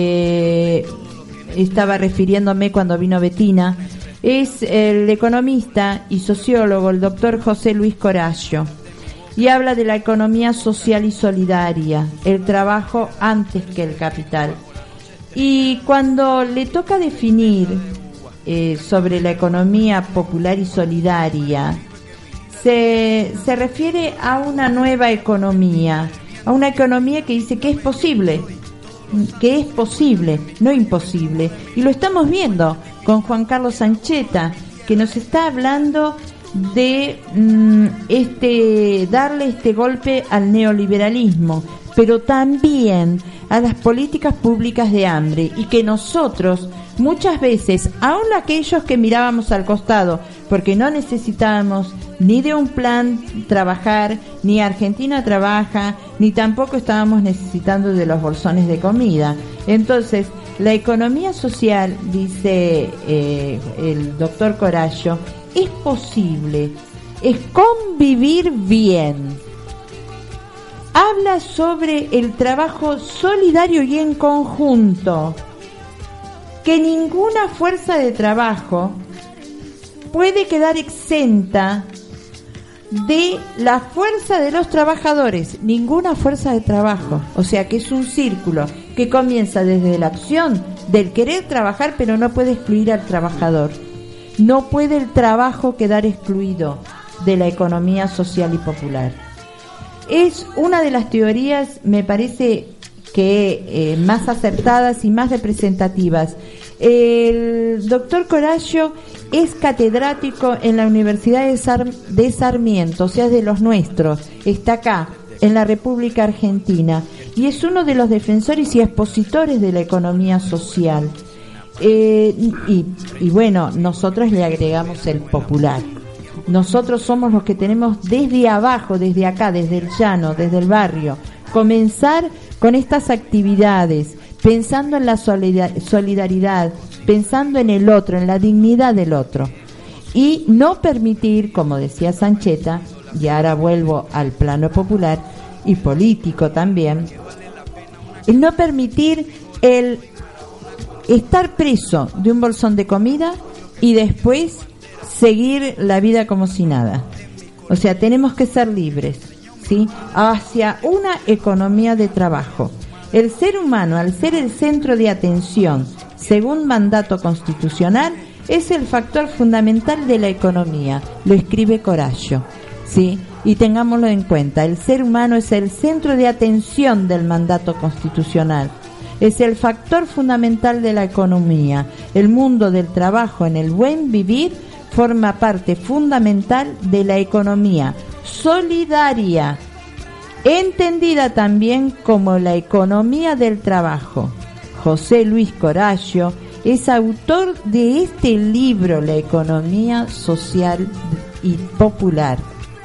estaba refiriéndome cuando vino Betina. Es el economista y sociólogo, el doctor José Luis Corallo, y habla de la economía social y solidaria, el trabajo antes que el capital. Y cuando le toca definir sobre la economía popular y solidaria, se refiere a una nueva economía, a una economía que dice que es posible, no imposible. Y lo estamos viendo con Juan Carlos Sancheta, que nos está hablando de darle este golpe al neoliberalismo, pero también a las políticas públicas de hambre, y que nosotros muchas veces, aun aquellos que mirábamos al costado porque no necesitábamos ni de un plan trabajar, ni Argentina trabaja, ni tampoco estábamos necesitando de los bolsones de comida. Entonces, la economía social, dice el doctor Corallo, es posible, es convivir bien. Habla sobre el trabajo solidario y en conjunto, que ninguna fuerza de trabajo puede quedar exenta de la fuerza de los trabajadores, ninguna fuerza de trabajo. O sea que es un círculo que comienza desde la acción del querer trabajar, pero no puede excluir al trabajador. No puede el trabajo quedar excluido de la economía social y popular. Es una de las teorías, me parece, que más acertadas y más representativas. El doctor Corallo es catedrático en la Universidad de Sarmiento, o sea, de los nuestros, está acá, en la República Argentina, y es uno de los defensores y expositores de la economía social. Y bueno, nosotros le agregamos el popular. Nosotros somos los que tenemos desde abajo, desde acá, desde el llano, desde el barrio, comenzar con estas actividades, pensando en la solidaridad, pensando en el otro, en la dignidad del otro, y no permitir, como decía Sancheta, y ahora vuelvo al plano popular y político también, el no permitir el estar preso de un bolsón de comida y después seguir la vida como si nada. O sea, tenemos que ser libres, ¿sí?, hacia una economía de trabajo. El ser humano, al ser el centro de atención, según mandato constitucional, es el factor fundamental de la economía, lo escribe Corallo, ¿sí? Y tengámoslo en cuenta, el ser humano es el centro de atención del mandato constitucional, es el factor fundamental de la economía. El mundo del trabajo en el buen vivir forma parte fundamental de la economía solidaria, entendida también como la economía del trabajo. José Luis Corallo es autor de este libro, La economía social y popular.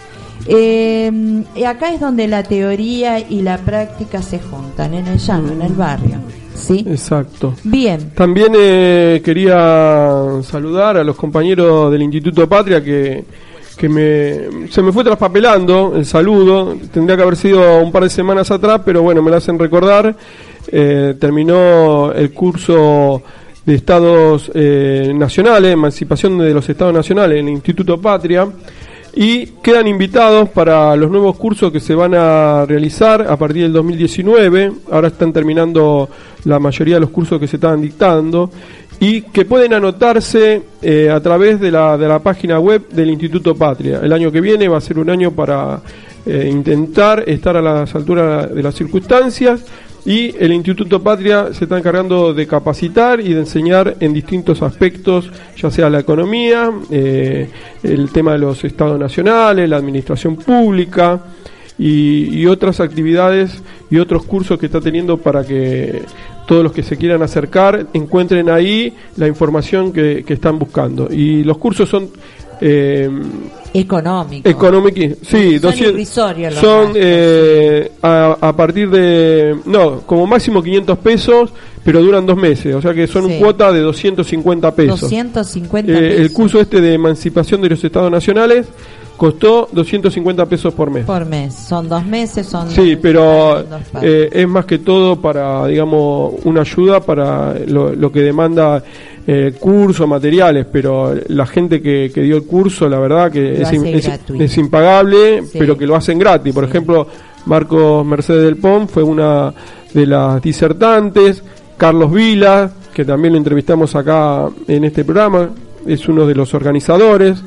Acá es donde la teoría y la práctica se juntan, en el llano, en el barrio, ¿sí? Exacto. Bien. También quería saludar a los compañeros del Instituto Patria que se me fue traspapelando el saludo. Tendría que haber sido un par de semanas atrás, pero bueno, me lo hacen recordar. Terminó el curso de Estados Nacionales, Emancipación de los Estados Nacionales en el Instituto Patria, y quedan invitados para los nuevos cursos que se van a realizar a partir del 2019. Ahora están terminando la mayoría de los cursos que se estaban dictando, y que pueden anotarse a través de la página web del Instituto Patria. El año que viene va a ser un año para intentar estar a las alturas de las circunstancias, y el Instituto Patria se está encargando de capacitar y de enseñar en distintos aspectos, ya sea la economía, el tema de los estados nacionales, la administración pública y otras actividades y otros cursos que está teniendo, para que todos los que se quieran acercar encuentren ahí la información que están buscando. Y los cursos son económicos, sí, son irrisorios, son a partir de, como máximo 500 pesos, pero duran 2 meses, o sea que son un cuota de 250 pesos. 250 pesos. El curso de Emancipación de los Estados Nacionales costó 250 pesos por mes. Por mes, son 2 meses, son... Sí, pero es más que todo para, digamos, una ayuda para lo que demanda curso, materiales, pero la gente que dio el curso, la verdad que es impagable, sí, pero que lo hacen gratis. Por ejemplo, Marcos Mercedes del Pom fue una de las disertantes, Carlos Vila, que también lo entrevistamos acá en este programa, es uno de los organizadores.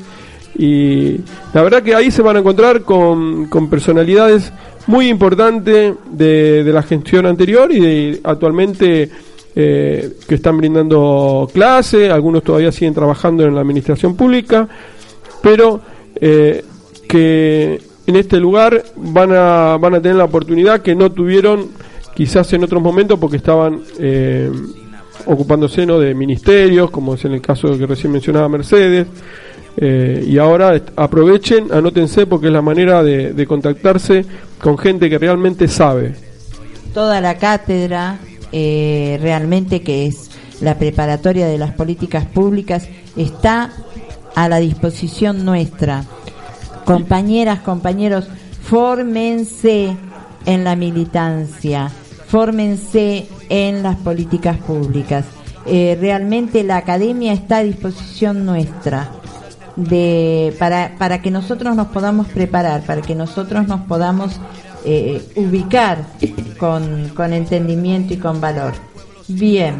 Y la verdad que ahí se van a encontrar con personalidades muy importantes de la gestión anterior y de actualmente que están brindando clase, algunos todavía siguen trabajando en la administración pública, pero que en este lugar van a tener la oportunidad que no tuvieron quizás en otros momentos porque estaban ocupándose, ¿no?, de ministerios, como es en el caso que recién mencionaba Mercedes, y ahora aprovechen, anótense, porque es la manera de contactarse con gente que realmente sabe. Toda la cátedra, realmente, que es la preparatoria de las políticas públicas, está a la disposición nuestra. Compañeras, compañeros, fórmense en la militancia, fórmense en las políticas públicas. Realmente la academia está a disposición nuestra para que nosotros nos podamos preparar, para que nosotros nos podamos ubicar con entendimiento y con valor. Bien,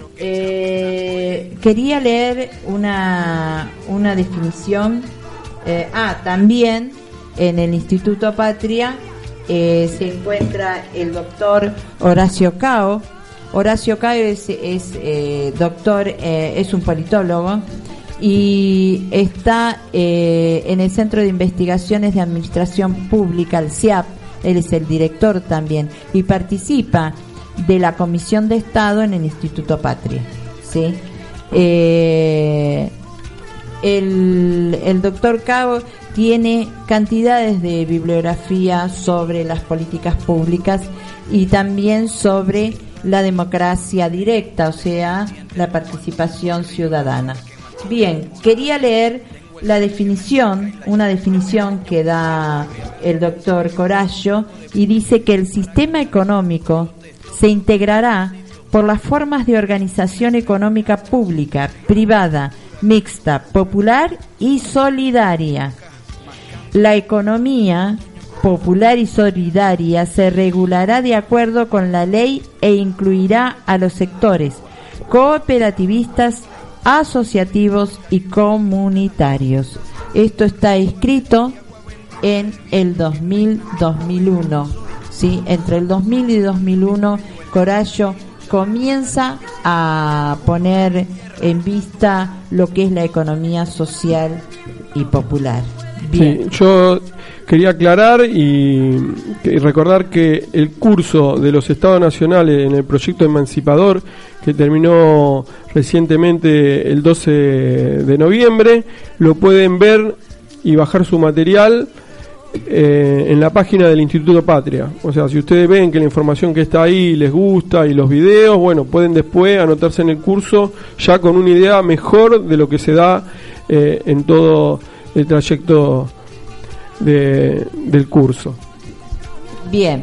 quería leer una definición. También en el Instituto Patria se encuentra el doctor Horacio Cao. Horacio Cao es doctor, es un politólogo y está en el Centro de Investigaciones de Administración Pública, el CIAP. Él es el director también y participa de la Comisión de Estado en el Instituto Patria, ¿sí? El doctor Cao tiene cantidades de bibliografía sobre las políticas públicas y también sobre la democracia directa, o sea, la participación ciudadana. Bien, quería leer la definición, una definición que da el doctor Corallo, y dice que el sistema económico se integrará por las formas de organización económica pública, privada, mixta, popular y solidaria. La economía popular y solidaria se regulará de acuerdo con la ley e incluirá a los sectores cooperativistas, asociativos y comunitarios. Esto está escrito en el 2000-2001, ¿sí? Entre el 2000 y 2001, Corallo comienza a poner en vista lo que es la economía social y popular. Bien. Sí, yo quería aclarar y recordar que el curso de los Estados Nacionales en el proyecto emancipador, que terminó recientemente el 12 de noviembre, lo pueden ver y bajar su material en la página del Instituto Patria. O sea, si ustedes ven que la información que está ahí les gusta y los videos, bueno, pueden después anotarse en el curso ya con una idea mejor de lo que se da en todo el trayecto del curso. Bien,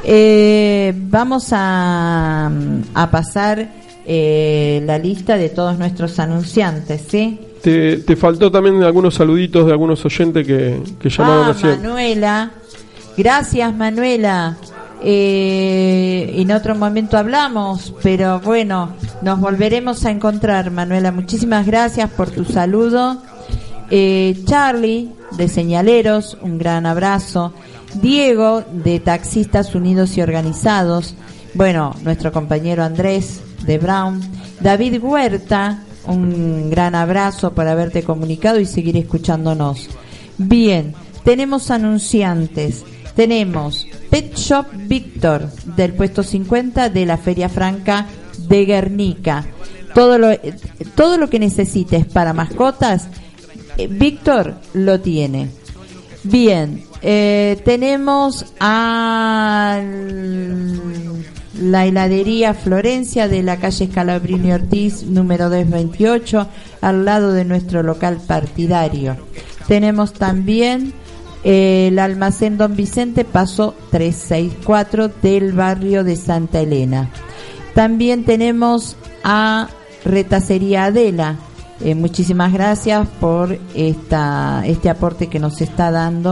vamos a pasar la lista de todos nuestros anunciantes, ¿sí? Te faltó también algunos saluditos de algunos oyentes que llamaron recién. Manuela, gracias Manuela. En otro momento hablamos, pero bueno, nos volveremos a encontrar, Manuela. Muchísimas gracias por tu saludo. Charlie de Señaleros, un gran abrazo. Diego de Taxistas Unidos y Organizados. Bueno, nuestro compañero Andrés de Brown. David Huerta, un gran abrazo por haberte comunicado y seguir escuchándonos. Bien, tenemos anunciantes. Tenemos Pet Shop Víctor del puesto 50 de la Feria Franca de Guernica. Todo lo que necesites para mascotas, Víctor lo tiene. Bien, tenemos a la heladería Florencia de la calle Scalabrini Ortiz, número 228, al lado de nuestro local partidario. Tenemos también el almacén Don Vicente, paso 364 del barrio de Santa Elena. También tenemos a Retacería Adela. Muchísimas gracias por este aporte que nos está dando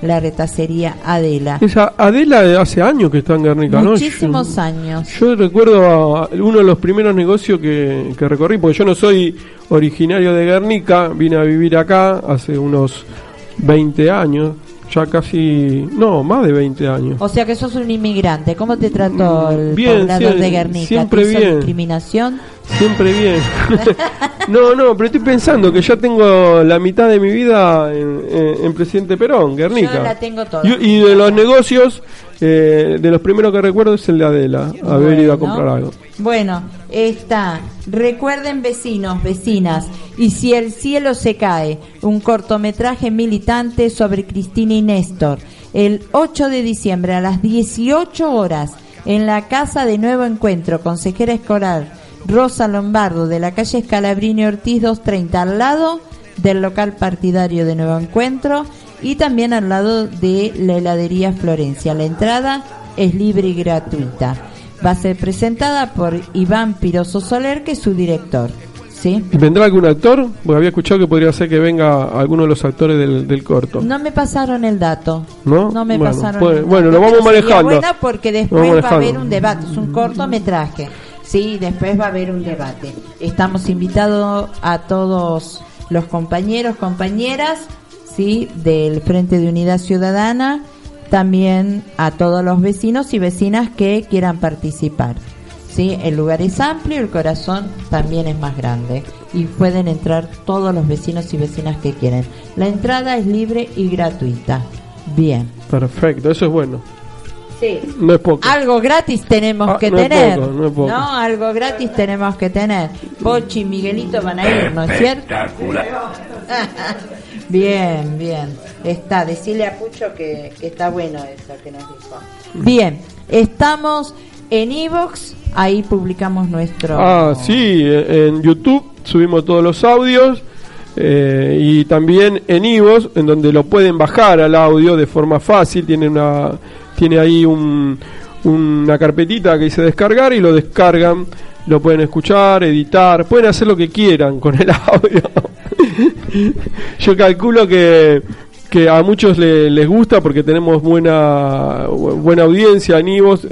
la retacería Adela. Esa Adela hace años que está en Guernica, ¿no? Muchísimos años. Yo recuerdo a uno de los primeros negocios que recorrí, porque yo no soy originario de Guernica, vine a vivir acá hace unos 20 años, ya casi, no, más de 20 años. O sea que sos un inmigrante. ¿Cómo te trató el poblador de Guernica? Siempre ¿Te hizo bien. discriminación? Siempre bien. No, pero estoy pensando que ya tengo la mitad de mi vida en Presidente Perón, Guernica. Yo la tengo toda. Y de los negocios, de los primeros que recuerdo es el de Adela, haber ido a comprar algo. Bueno, recuerden vecinos, vecinas, y si el cielo se cae, un cortometraje militante sobre Cristina y Néstor, el 8 de diciembre a las 18 horas, en la Casa de Nuevo Encuentro, consejera escolar Rosa Lombardo, de la calle Scalabrini Ortiz 230, al lado del local partidario de Nuevo Encuentro y también al lado de la heladería Florencia. La entrada es libre y gratuita. Va a ser presentada por Iván Piroso Soler, que es su director. ¿Sí? ¿Vendrá algún actor? Porque había escuchado que podría ser que venga alguno de los actores del corto. No me pasaron el dato. No me bueno, pasaron pues, el dato. bueno, lo vamos manejando. Buena porque después va a haber un debate. Es un cortometraje. Sí, después va a haber un debate. Estamos invitados a todos los compañeros, compañeras, sí, del Frente de Unidad Ciudadana, también a todos los vecinos y vecinas que quieran participar. Sí, el lugar es amplio, el corazón también es más grande y pueden entrar todos los vecinos y vecinas que quieren. La entrada es libre y gratuita. Bien. Perfecto, eso es bueno. Sí. No es poco. Algo gratis tenemos que no tener. No es poco. No, algo gratis tenemos que tener. Pochi y Miguelito van a ir, ¿no es cierto? Bien, bien. Decile a Pucho que está bueno eso que nos dijo. Bien, estamos en iVoox, ahí publicamos nuestro... sí, en YouTube subimos todos los audios y también en iVoox, en donde lo pueden bajar al audio de forma fácil, tiene ahí una carpetita que dice descargar y lo descargan, lo pueden escuchar, editar, pueden hacer lo que quieran con el audio. Yo calculo que a muchos les gusta porque tenemos buena audiencia en iVoox,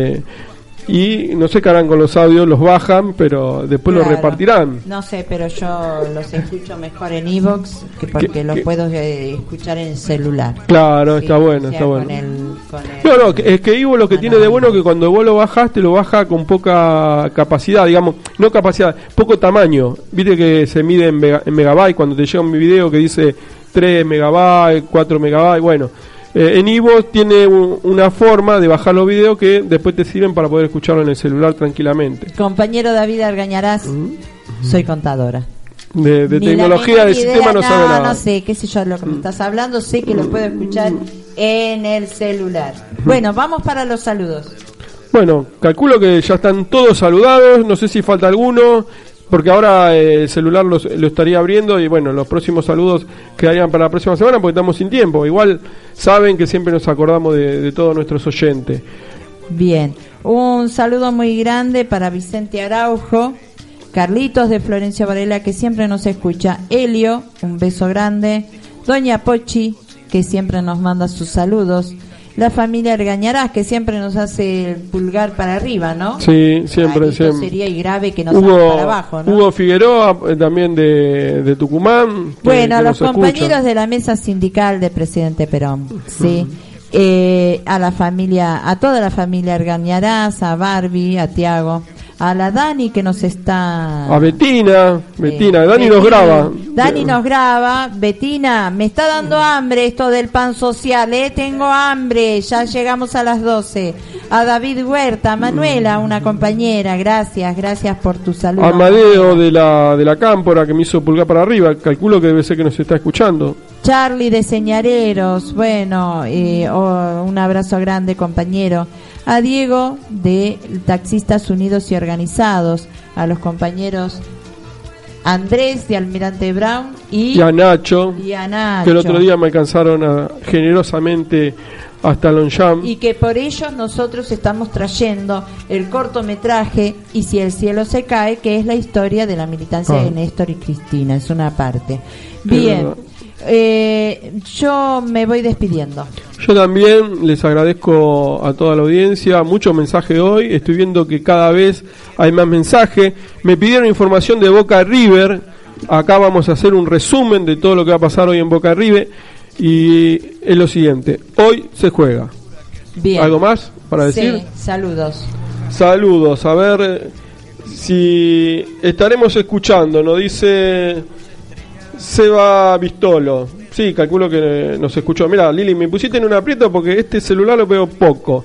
y no sé qué harán con los audios, los bajan, pero después los repartirán. No sé, pero yo los escucho mejor en iVoox porque los puedo escuchar en el celular. Claro, sí, está bueno, está bueno. No, es que iVoox lo que tiene de bueno es que cuando vos lo bajás, te lo baja con poca capacidad, digamos, no capacidad, poco tamaño. Viste que se mide en megabytes cuando te llega un video que dice 3 megabytes, 4 megabytes, bueno. En iVoox tiene una forma de bajar los videos que después te sirven para poder escucharlo en el celular tranquilamente. Compañero David Argañarás, soy contadora. De tecnología, de sistema no sabe nada. No sé, qué sé yo lo que me estás hablando, sé que lo puedo escuchar en el celular. Bueno, vamos para los saludos. Bueno, calculo que ya están todos saludados, no sé si falta alguno, porque ahora el celular lo estaría abriendo y bueno, los próximos saludos quedarían para la próxima semana porque estamos sin tiempo. Igual saben que siempre nos acordamos de todos nuestros oyentes. Bien, un saludo muy grande para Vicente Araujo, Carlitos de Florencia Varela, que siempre nos escucha, Helio, un beso grande, Doña Pochi, que siempre nos manda sus saludos, la familia Argañarás, que siempre nos hace el pulgar para arriba, ¿no? Sí, siempre. Sería y grave que nos haga para abajo, ¿no? Hugo Figueroa, también de Tucumán. Bueno, a los compañeros de la mesa sindical de Presidente Perón, sí. A la familia, a toda la familia Argañarás, a Barbie, a Tiago, a la Dani que nos está... A Betina, Dani nos graba. Dani nos graba. Betina, me está dando hambre esto del pan social, tengo hambre, ya llegamos a las 12. A David Huerta, a Manuela, una compañera, gracias por tu saludo. A Amadeo de la Cámpora, que me hizo pulgar para arriba, calculo que debe ser que nos está escuchando. Charlie de Señareros, bueno, un abrazo grande, compañero. A Diego de Taxistas Unidos y Organizados, a los compañeros Andrés de Almirante Brown y a Nacho, que el otro día me alcanzaron generosamente hasta Longchamp. Y que por ellos nosotros estamos trayendo el cortometraje Y si el cielo se cae, que es la historia de la militancia de Néstor y Cristina, es una parte. Bien. Yo me voy despidiendo. Yo también les agradezco a toda la audiencia, mucho mensaje hoy, estoy viendo que cada vez hay más mensaje. Me pidieron información de Boca River, acá vamos a hacer un resumen de todo lo que va a pasar hoy en Boca River, y es lo siguiente, hoy se juega. Bien. ¿Algo más para decir? Sí, saludos. Saludos, a ver si estaremos escuchando, nos dice Seba Vistolo. Sí, calculo que nos escuchó. Mira, Lili, me pusiste en un aprieto porque este celular lo veo poco.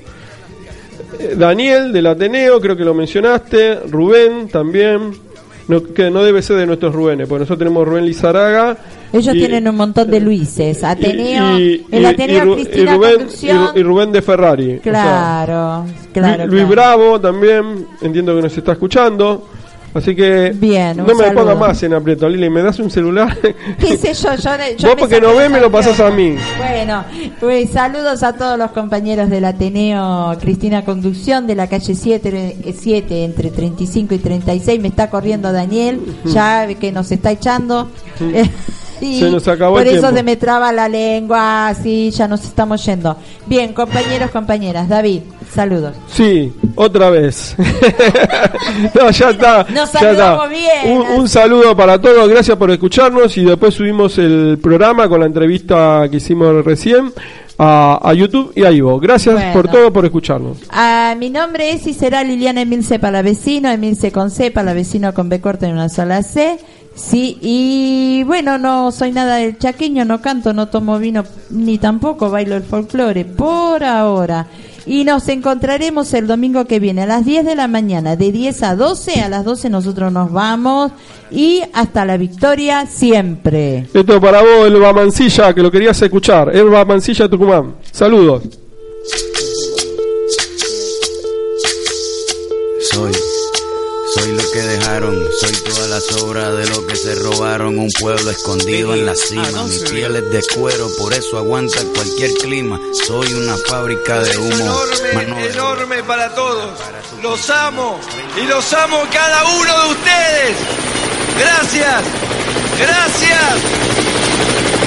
Daniel del Ateneo, creo que lo mencionaste. Rubén también. No, que no debe ser de nuestros Rubénes, porque nosotros tenemos Rubén Lizaraga. Ellos tienen un montón de Luises. Ateneo, el Ateneo Cristina Conducción. Y Rubén de Ferrari. Claro, o sea, claro. Luis Bravo también, entiendo que nos está escuchando. Así que bien, no me pongas más en aprieto, Lili, ¿me das un celular? ¿Qué sé yo? Vos porque no ves me lo pasás a mí. Bueno, pues saludos a todos los compañeros del Ateneo Cristina Conducción de la calle 7 entre 35 y 36. Me está corriendo Daniel, ya que nos está echando. Y se nos acabó por el eso tiempo. se me traba la lengua, sí, ya nos estamos yendo. Bien, compañeros, compañeras, David, saludos. Sí, otra vez. No, ya está. Nos ya saludamos está. bien. Un saludo para todos, gracias por escucharnos y después subimos el programa con la entrevista que hicimos recién a YouTube y a Ivo. Gracias por todo, por escucharnos. Mi nombre es y será Liliana Emilce Palavecino, Emilce con C, Palavecino con B corta y una sola C. Sí, y bueno, no soy nada del chaqueño, no canto, no tomo vino, ni tampoco bailo el folclore, por ahora. Y nos encontraremos el domingo que viene a las 10 de la mañana, de 10 a 12, a las 12 nosotros nos vamos y hasta la victoria siempre. Esto para vos, Elba Mancilla, que lo querías escuchar. Elba Mancilla, Tucumán. Saludos. Soy lo que dejaron, soy todas las obras de lo que se robaron. Un pueblo escondido en la cima, mi piel es de cuero, por eso aguanta cualquier clima. Soy una fábrica de humo. Enorme para todos. Los amo y los amo cada uno de ustedes. Gracias, gracias.